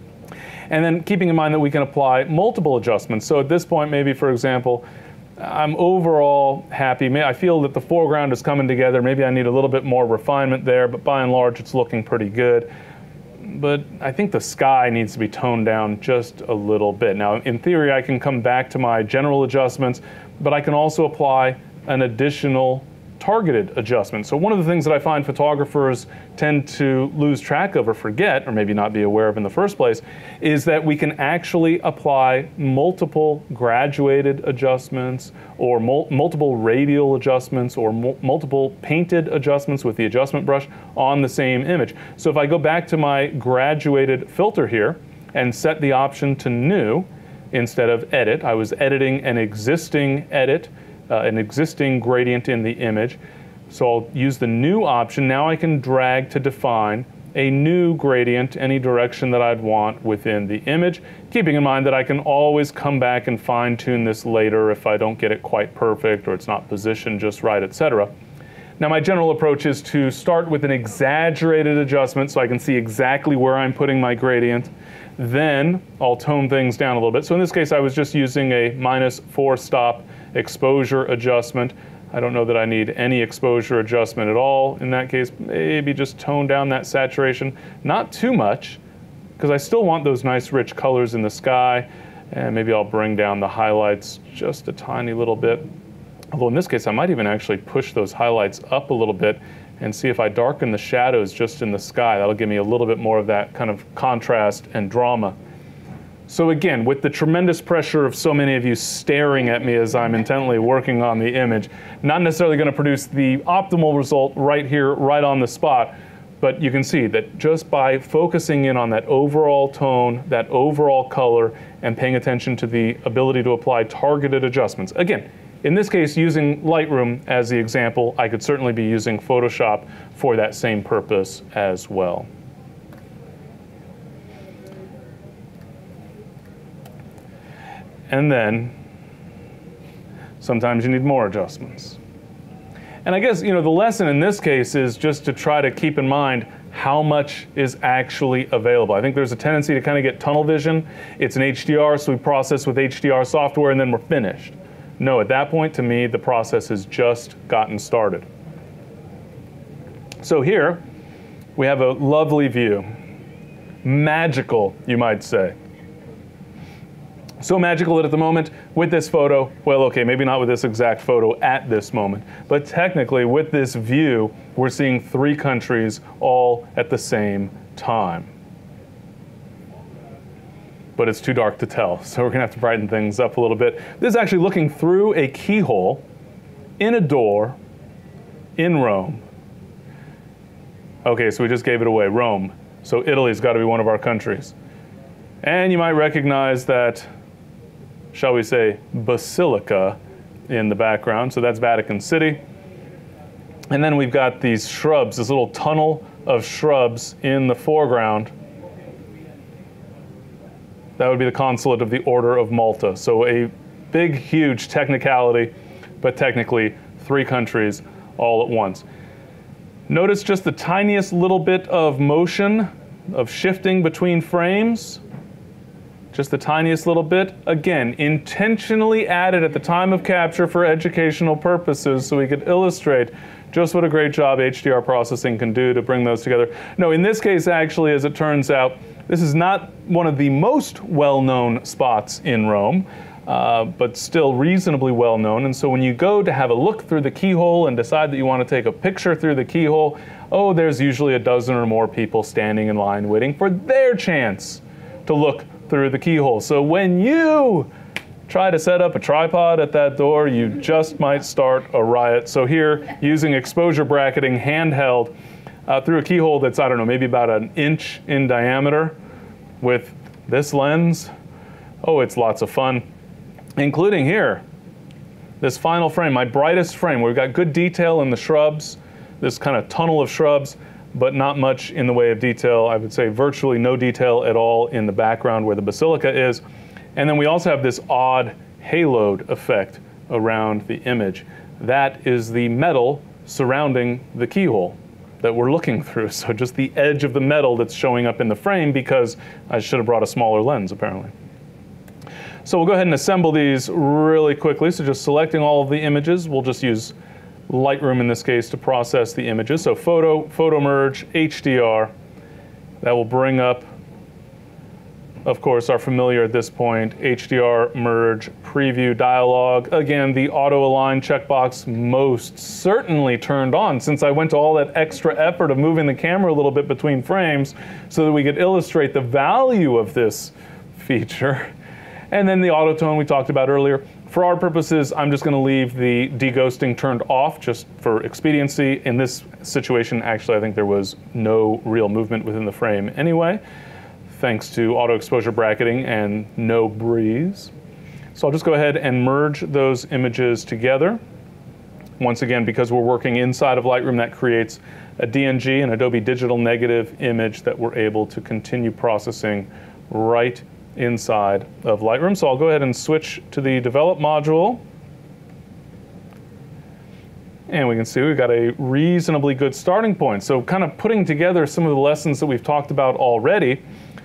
And then keeping in mind that we can apply multiple adjustments. So at this point, maybe for example, I'm overall happy. I feel that the foreground is coming together. Maybe I need a little bit more refinement there, but by and large, it's looking pretty good. But I think the sky needs to be toned down just a little bit. Now, in theory, I can come back to my general adjustments, but I can also apply an additional targeted adjustment. So one of the things that I find photographers tend to lose track of or forget, or maybe not be aware of in the first place, is that we can actually apply multiple graduated adjustments, or multiple radial adjustments, or multiple painted adjustments with the adjustment brush on the same image. So if I go back to my graduated filter here and set the option to new instead of edit, I was editing an existing edit, an existing gradient in the image. So I'll use the new option. Now I can drag to define a new gradient any direction that I'd want within the image, keeping in mind that I can always come back and fine-tune this later if I don't get it quite perfect or it's not positioned just right, etc. Now my general approach is to start with an exaggerated adjustment so I can see exactly where I'm putting my gradient. Then I'll tone things down a little bit. So in this case I was just using a -4 stop exposure adjustment. I don't know that I need any exposure adjustment at all. In that case, maybe just tone down that saturation. Not too much, because I still want those nice rich colors in the sky. And maybe I'll bring down the highlights just a tiny little bit. Although in this case, I might even actually push those highlights up a little bit and see if I darken the shadows just in the sky. That'll give me a little bit more of that kind of contrast and drama. So again, with the tremendous pressure of so many of you staring at me as I'm intently working on the image, not necessarily going to produce the optimal result right here, right on the spot, but you can see that just by focusing in on that overall tone, that overall color, and paying attention to the ability to apply targeted adjustments. Again, in this case, using Lightroom as the example, I could certainly be using Photoshop for that same purpose as well. And then sometimes you need more adjustments. And I guess, the lesson in this case is just to try to keep in mind how much is actually available. I think there's a tendency to kind of get tunnel vision. It's an HDR, so we process with HDR software and then we're finished. No, at that point, to me, the process has just gotten started. So here, we have a lovely view. Magical, you might say. So magical that at the moment, with this photo, well, okay, maybe not with this exact photo at this moment, but technically with this view, we're seeing 3 countries all at the same time. But it's too dark to tell, so we're gonna have to brighten things up a little bit. This is actually looking through a keyhole in a door in Rome. Okay, so we just gave it away, Rome. So Italy's gotta be one of our countries. And you might recognize that, shall we say, basilica in the background. So that's Vatican City. And then we've got these shrubs, this little tunnel of shrubs in the foreground. That would be the consulate of the Order of Malta. So a big, huge technicality, but technically 3 countries all at once. Notice just the tiniest little bit of motion, of shifting between frames. Just the tiniest little bit. Again, intentionally added at the time of capture for educational purposes so we could illustrate just what a great job HDR processing can do to bring those together. No, in this case, actually, as it turns out, this is not one of the most well-known spots in Rome. but still reasonably well known. And so when you go to have a look through the keyhole and decide that you want to take a picture through the keyhole, oh, there's usually a dozen or more people standing in line waiting for their chance to look through the keyhole. So when you try to set up a tripod at that door, you just might start a riot. So here, using exposure bracketing handheld through a keyhole that's, I don't know, maybe about an inch in diameter with this lens, oh, it's lots of fun. Including here, this final frame, my brightest frame, where we've got good detail in the shrubs, this kind of tunnel of shrubs, but not much in the way of detail. I would say virtually no detail at all in the background where the basilica is. And then we also have this odd haloed effect around the image. That is the metal surrounding the keyhole that we're looking through. So just the edge of the metal that's showing up in the frame, because I should have brought a smaller lens apparently. So we'll go ahead and assemble these really quickly. So just selecting all of the images, we'll just use Lightroom in this case to process the images. So photo merge, HDR. That will bring up, of course, our familiar at this point, HDR merge preview dialog. Again, the auto align checkbox most certainly turned on, since I went to all that extra effort of moving the camera a little bit between frames so that we could illustrate the value of this feature. And then the auto tone we talked about earlier. For our purposes, I'm just going to leave the deghosting turned off just for expediency. In this situation, actually, I think there was no real movement within the frame anyway, thanks to auto exposure bracketing and no breeze. So I'll just go ahead and merge those images together. Once again, because we're working inside of Lightroom, that creates a DNG, an Adobe Digital Negative image that we're able to continue processing right inside of Lightroom. So I'll go ahead and switch to the Develop module. And we can see we've got a reasonably good starting point. So kind of putting together some of the lessons that we've talked about already.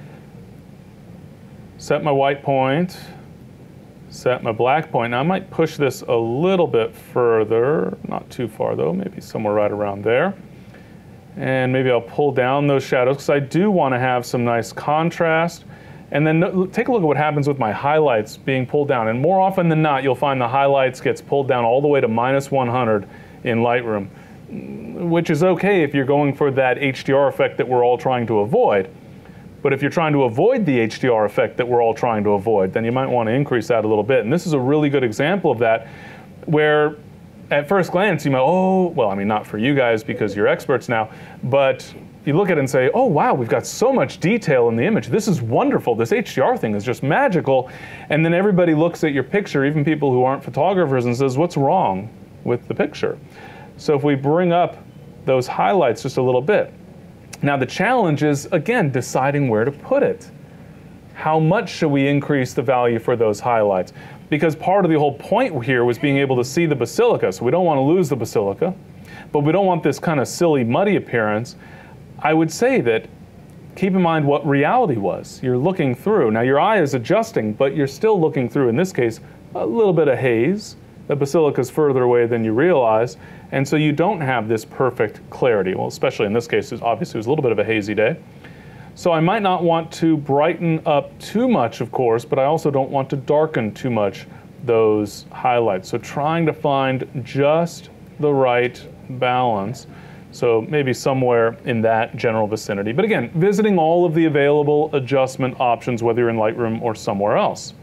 Set my white point, set my black point. Now I might push this a little bit further, not too far though, maybe somewhere right around there. And maybe I'll pull down those shadows because I do want to have some nice contrast. And then take a look at what happens with my highlights being pulled down. And more often than not, you'll find the highlights gets pulled down all the way to -100 in Lightroom, which is okay if you're going for that HDR effect that we're all trying to avoid. But if you're trying to avoid the HDR effect that we're all trying to avoid, then you might want to increase that a little bit. And this is a really good example of that, where at first glance you might, oh, well, I mean, not for you guys because you're experts now, but you look at it and say, oh wow, we've got so much detail in the image. This is wonderful. This HDR thing is just magical. And then everybody looks at your picture, even people who aren't photographers, and says, what's wrong with the picture? So if we bring up those highlights just a little bit. Now the challenge is, again, deciding where to put it. How much should we increase the value for those highlights? Because part of the whole point here was being able to see the basilica. So we don't want to lose the basilica, but we don't want this kind of silly, muddy appearance. I would say that keep in mind what reality was. You're looking through. Now your eye is adjusting, but you're still looking through, in this case, a little bit of haze. The basilica is further away than you realize, and so you don't have this perfect clarity. Well, especially in this case, obviously it was a little bit of a hazy day. So I might not want to brighten up too much, of course, but I also don't want to darken too much those highlights. So trying to find just the right balance. So maybe somewhere in that general vicinity. But again, visiting all of the available adjustment options, whether you're in Lightroom or somewhere else.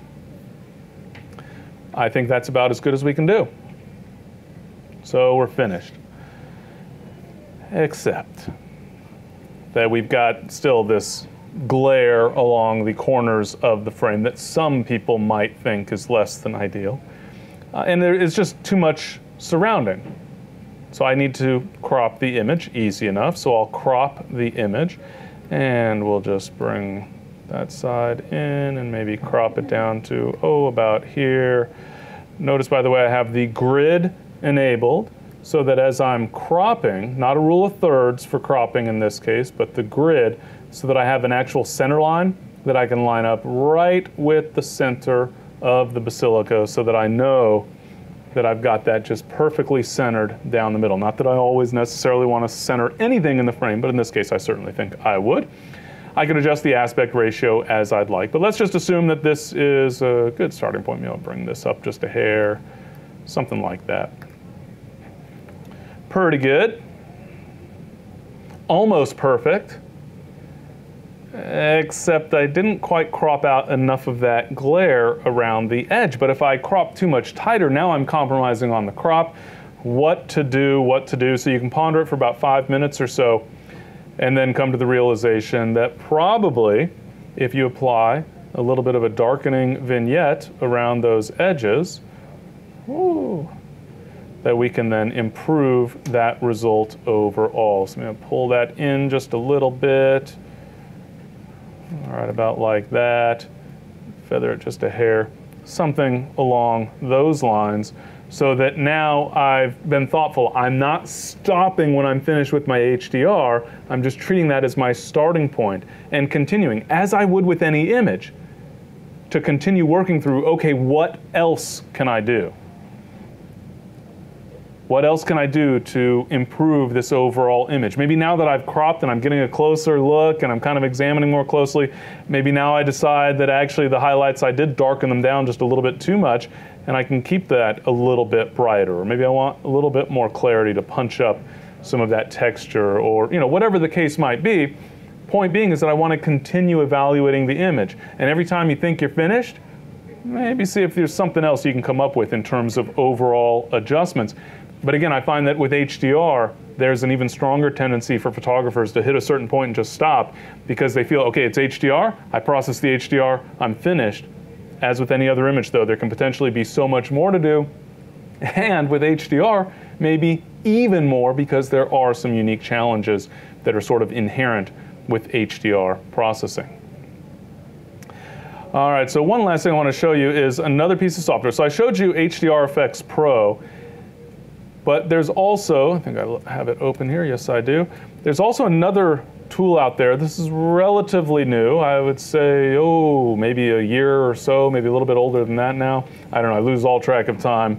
I think that's about as good as we can do. So we're finished. Except that we've got still this glare along the corners of the frame that some people might think is less than ideal. And there is just too much surrounding. So I need to crop the image, easy enough. So I'll crop the image and we'll just bring that side in and maybe crop it down to, oh, about here. Notice, by the way, I have the grid enabled so that as I'm cropping, not a rule of thirds for cropping in this case, but the grid, so that I have an actual center line that I can line up right with the center of the basilica so that I know that I've got that just perfectly centered down the middle. Not that I always necessarily want to center anything in the frame, but in this case I certainly think I would. I can adjust the aspect ratio as I'd like. But let's just assume that this is a good starting point. Maybe I'll bring this up just a hair, something like that. Pretty good. Almost perfect. Except I didn't quite crop out enough of that glare around the edge. But if I crop too much tighter, now I'm compromising on the crop. What to do. So you can ponder it for about 5 minutes or so, and then come to the realization that probably if you apply a little bit of a darkening vignette around those edges, that we can then improve that result overall. So I'm going to pull that in just a little bit. All right, about like that. Feather it just a hair. Something along those lines, so that now I've been thoughtful. I'm not stopping when I'm finished with my HDR. I'm just treating that as my starting point and continuing, as I would with any image, to continue working through, okay, what else can I do? What else can I do to improve this overall image? Maybe now that I've cropped and I'm getting a closer look and I'm kind of examining more closely, maybe now I decide that actually the highlights, I did darken them down just a little bit too much, and I can keep that a little bit brighter. Or maybe I want a little bit more clarity to punch up some of that texture, or whatever the case might be. Point being is that I want to continue evaluating the image. And every time you think you're finished, maybe see if there's something else you can come up with in terms of overall adjustments. But again, I find that with HDR, there's an even stronger tendency for photographers to hit a certain point and just stop, because they feel, okay, it's HDR, I process the HDR, I'm finished. As with any other image though, there can potentially be so much more to do. And with HDR, maybe even more, because there are some unique challenges that are sort of inherent with HDR processing. All right, so one last thing I want to show you is another piece of software. So I showed you HDR Effects Pro. But there's also, I think I have it open here, yes I do. There's also another tool out there. This is relatively new. I would say, maybe a year or so, maybe a little bit older than that now. I don't know, I lose all track of time.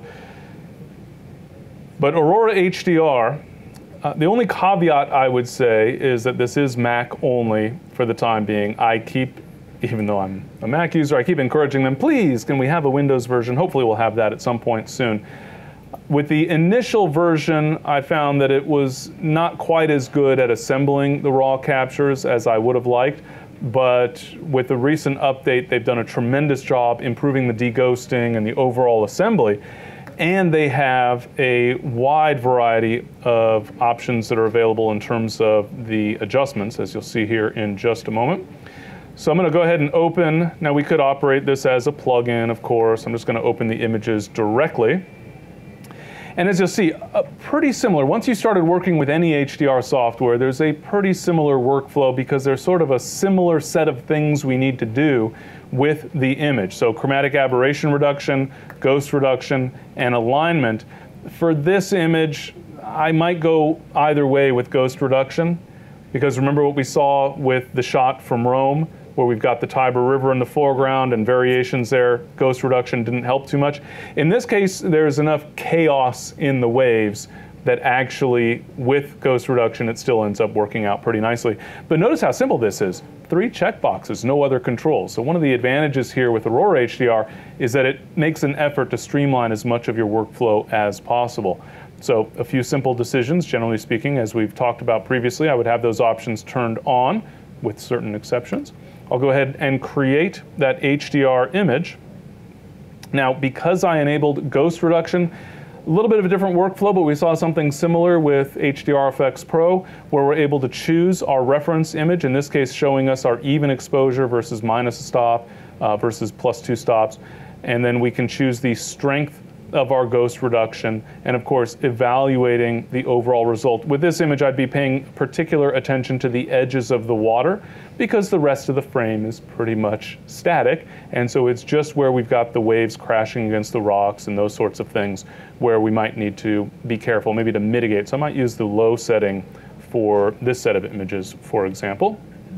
But Aurora HDR, the only caveat I would say is that this is Mac only for the time being. Even though I'm a Mac user, I keep encouraging them, please, can we have a Windows version? Hopefully we'll have that at some point soon. With the initial version, I found that it was not quite as good at assembling the raw captures as I would have liked, but with the recent update, they've done a tremendous job improving the deghosting and the overall assembly, and they have a wide variety of options that are available in terms of the adjustments, as you'll see here in just a moment. So I'm going to go ahead and open. Now we could operate this as a plugin, of course. I'm just going to open the images directly. And as you'll see, pretty similar. Once you started working with any HDR software, there's a pretty similar workflow, because there's sort of a similar set of things we need to do with the image. So chromatic aberration reduction, ghost reduction, and alignment. For this image, I might go either way with ghost reduction, because remember what we saw with the shot from Rome, where we've got the Tiber River in the foreground and variations there. Ghost reduction didn't help too much. In this case, there's enough chaos in the waves that actually, with ghost reduction, it still ends up working out pretty nicely. But notice how simple this is. 3 checkboxes, no other controls. So one of the advantages here with Aurora HDR is that it makes an effort to streamline as much of your workflow as possible. So a few simple decisions, generally speaking, as we've talked about previously, I would have those options turned on with certain exceptions. I'll go ahead and create that HDR image. Now, because I enabled ghost reduction, a little bit of a different workflow, but we saw something similar with HDR Effects Pro, where we're able to choose our reference image, in this case showing us our even exposure versus minus a stop versus +2 stops. And then we can choose the strength of our ghost reduction, and of course evaluating the overall result. With this image, I'd be paying particular attention to the edges of the water, because the rest of the frame is pretty much static, and so it's just where we've got the waves crashing against the rocks and those sorts of things where we might need to be careful, maybe to mitigate. So I might use the low setting for this set of images, for example.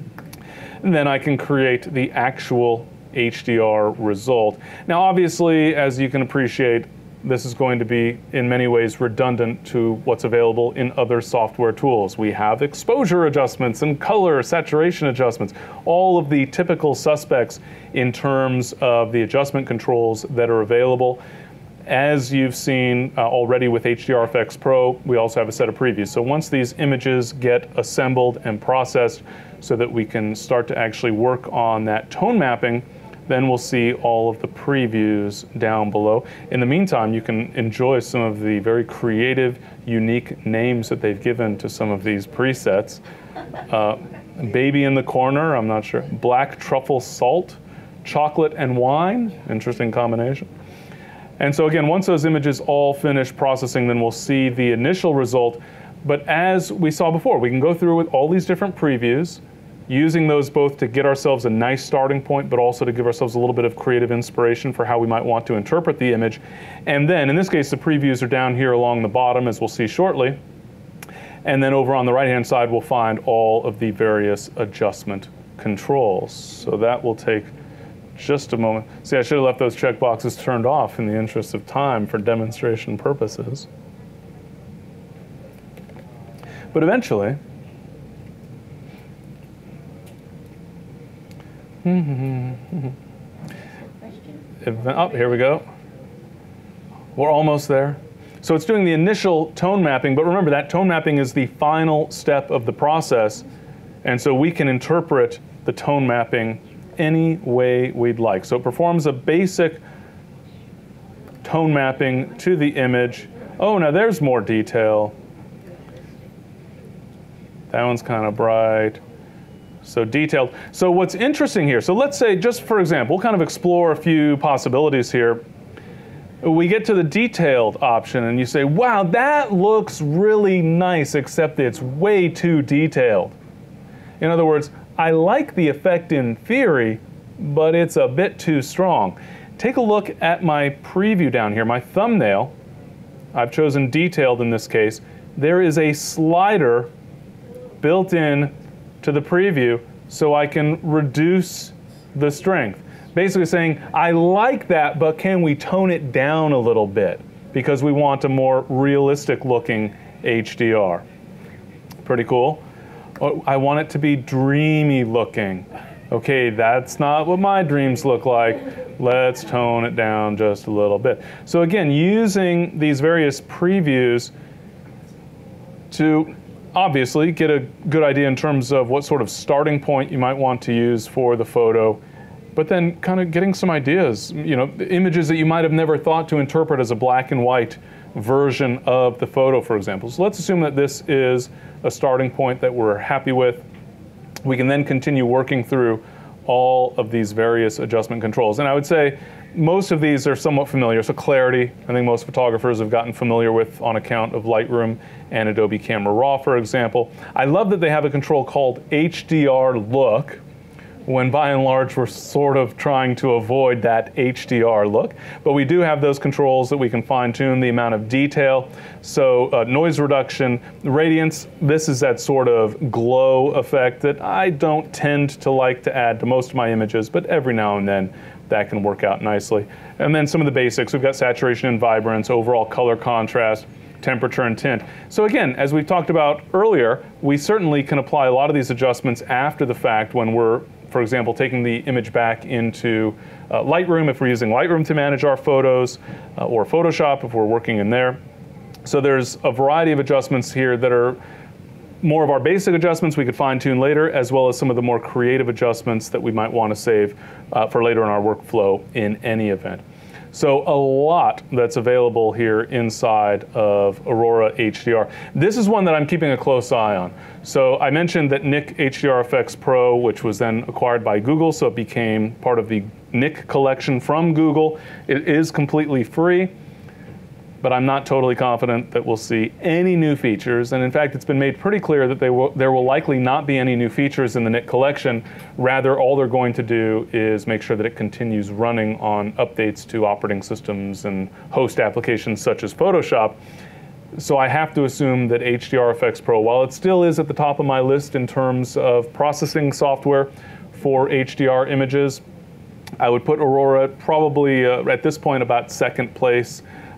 And then I can create the actual HDR result. Now obviously, as you can appreciate, this is going to be in many ways redundant to what's available in other software tools. We have exposure adjustments and color saturation adjustments, all of the typical suspects in terms of the adjustment controls that are available. As you've seen already with HDRFX Pro, we also have a set of previews. So once these images get assembled and processed so that we can start to actually work on that tone mapping, then we'll see all of the previews down below. In the meantime, you can enjoy some of the very creative, unique names that they've given to some of these presets. Baby in the corner, I'm not sure. Black truffle salt, chocolate and wine, interesting combination. And so again, once those images all finish processing, then we'll see the initial result. But as we saw before, we can go through with all these different previews, using those both to get ourselves a nice starting point, but also to give ourselves a little bit of creative inspiration for how we might want to interpret the image. And then, in this case, the previews are down here along the bottom, as we'll see shortly. And then over on the right-hand side, we'll find all of the various adjustment controls. So that will take just a moment. See, I should have left those checkboxes turned off in the interest of time for demonstration purposes. But eventually, oh, here we go. We're almost there. So it's doing the initial tone mapping, but remember that tone mapping is the final step of the process, and so we can interpret the tone mapping any way we'd like. So it performs a basic tone mapping to the image. Oh, now there's more detail. That one's kind of bright. So detailed. So what's interesting here, so let's say, just for example, we'll kind of explore a few possibilities here. We get to the detailed option and you say, wow, that looks really nice, except it's way too detailed. In other words, I like the effect in theory, but it's a bit too strong. Take a look at my preview down here, my thumbnail. I've chosen detailed in this case. There is a slider built in to the preview so I can reduce the strength. Basically saying, I like that, but can we tone it down a little bit? Because we want a more realistic looking HDR. Pretty cool. I want it to be dreamy looking. Okay, that's not what my dreams look like. Let's tone it down just a little bit. So again, using these various previews to obviously get a good idea in terms of what sort of starting point you might want to use for the photo, but then kind of getting some ideas, images that you might have never thought to interpret as a black and white version of the photo, for example. So let's assume that this is a starting point that we're happy with. We can then continue working through all of these various adjustment controls. And I would say most of these are somewhat familiar. So clarity, I think most photographers have gotten familiar with on account of Lightroom and Adobe Camera Raw, for example. I love that they have a control called HDR look, when by and large we're sort of trying to avoid that HDR look. But we do have those controls that we can fine tune the amount of detail. So noise reduction, radiance, this is that sort of glow effect that I don't tend to like to add to most of my images, but every now and then that can work out nicely. And then some of the basics, we've got saturation and vibrance, overall color contrast, temperature and tint. So again, as we talked about earlier, we certainly can apply a lot of these adjustments after the fact when we're, for example, taking the image back into Lightroom if we're using Lightroom to manage our photos, or Photoshop if we're working in there. So there's a variety of adjustments here that are more of our basic adjustments we could fine tune later, as well as some of the more creative adjustments that we might want to save for later in our workflow in any event. So a lot that's available here inside of Aurora HDR. This is one that I'm keeping a close eye on. So I mentioned that Nik HDRFX Pro, which was then acquired by Google, so it became part of the Nik collection from Google. It is completely free, but I'm not totally confident that we'll see any new features. And in fact, it's been made pretty clear that there will likely not be any new features in the Nik collection. Rather, all they're going to do is make sure that it continues running on updates to operating systems and host applications such as Photoshop. So I have to assume that HDRFX Pro, while it still is at the top of my list in terms of processing software for HDR images, I would put Aurora probably at this point about second place.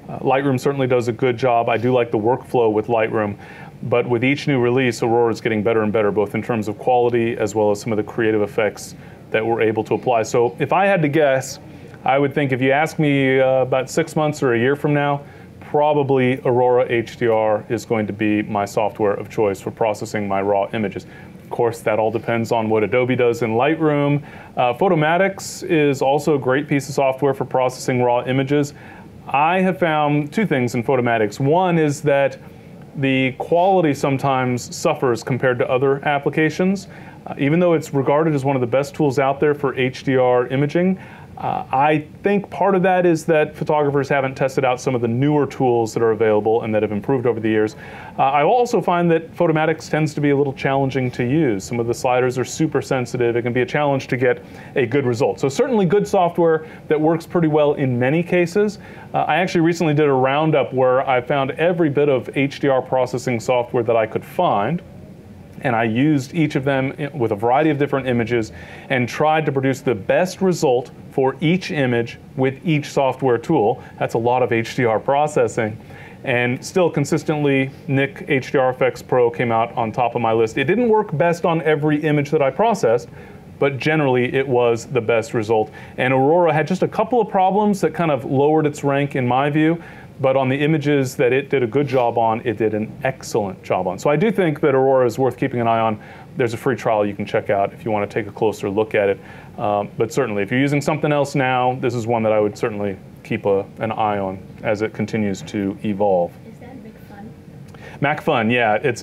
Lightroom certainly does a good job. I do like the workflow with Lightroom, but with each new release, Aurora is getting better and better, both in terms of quality as well as some of the creative effects that we're able to apply. So if I had to guess, I would think if you ask me about 6 months or a year from now, probably Aurora HDR is going to be my software of choice for processing my raw images. Of course, that all depends on what Adobe does in Lightroom. Photomatix is also a great piece of software for processing raw images. I have found two things in Photomatix. One is that the quality sometimes suffers compared to other applications. Even though it's regarded as one of the best tools out there for HDR imaging, I think part of that is that photographers haven't tested out some of the newer tools that are available and that have improved over the years. I also find that Photomatix tends to be a little challenging to use. Some of the sliders are super sensitive. It can be a challenge to get a good result. So certainly good software that works pretty well in many cases. I actually recently did a roundup where I found every bit of HDR processing software that I could find, and I used each of them with a variety of different images and tried to produce the best result for each image with each software tool. That's a lot of HDR processing. And still consistently, Nik HDR Effects Pro came out on top of my list. It didn't work best on every image that I processed, but generally it was the best result. And Aurora had just a couple of problems that kind of lowered its rank in my view. But on the images that it did a good job on, it did an excellent job on. So I do think that Aurora is worth keeping an eye on. There's a free trial you can check out if you want to take a closer look at it. But certainly, if you're using something else now, this is one that I would certainly keep an eye on as it continues to evolve. Is that MacPhun? MacPhun, yeah. It's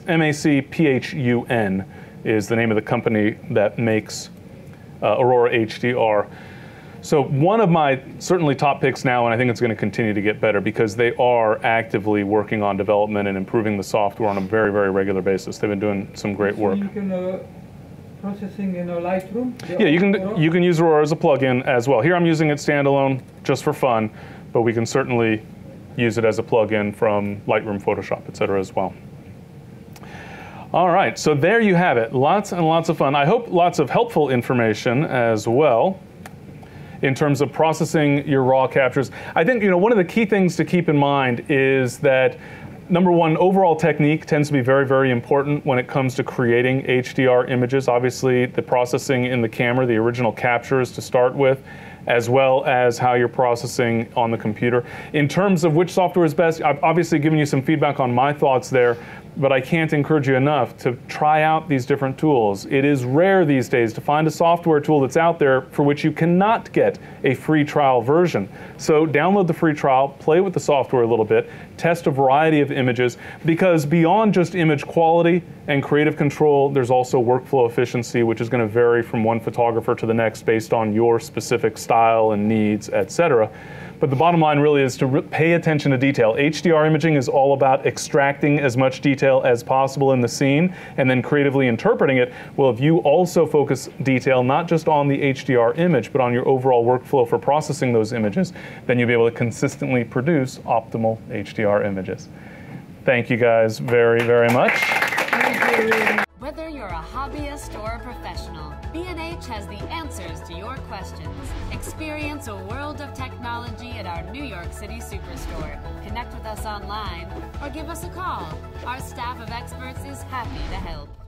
MacPhun is the name of the company that makes Aurora HDR. So one of my certainly top picks now, and I think it's going to continue to get better because they are actively working on development and improving the software on a very, very regular basis. They've been doing some great work. You can processing in a Lightroom? Yeah, you can use Aurora as a plugin as well. Here I'm using it standalone just for fun, but we can certainly use it as a plugin from Lightroom, Photoshop, etc. as well. All right, so there you have it. Lots and lots of fun. I hope lots of helpful information as well in terms of processing your raw captures. I think one of the key things to keep in mind is that, number one, overall technique tends to be very, very important when it comes to creating HDR images. Obviously, the processing in the camera, the original captures to start with, as well as how you're processing on the computer. In terms of which software is best, I've obviously given you some feedback on my thoughts there, but I can't encourage you enough to try out these different tools. It is rare these days to find a software tool that's out there for which you cannot get a free trial version. So download the free trial, play with the software a little bit, test a variety of images, because beyond just image quality and creative control, there's also workflow efficiency, which is going to vary from one photographer to the next based on your specific style and needs, etc. But the bottom line really is to pay attention to detail. HDR imaging is all about extracting as much detail as possible in the scene and then creatively interpreting it. Well, if you also focus detail not just on the HDR image, but on your overall workflow for processing those images, then you'll be able to consistently produce optimal HDR images. Thank you guys very, very much. Whether you're a hobbyist or a professional, B&H has the answers to your questions. Experience a world of technology at our New York City Superstore. Connect with us online or give us a call. Our staff of experts is happy to help.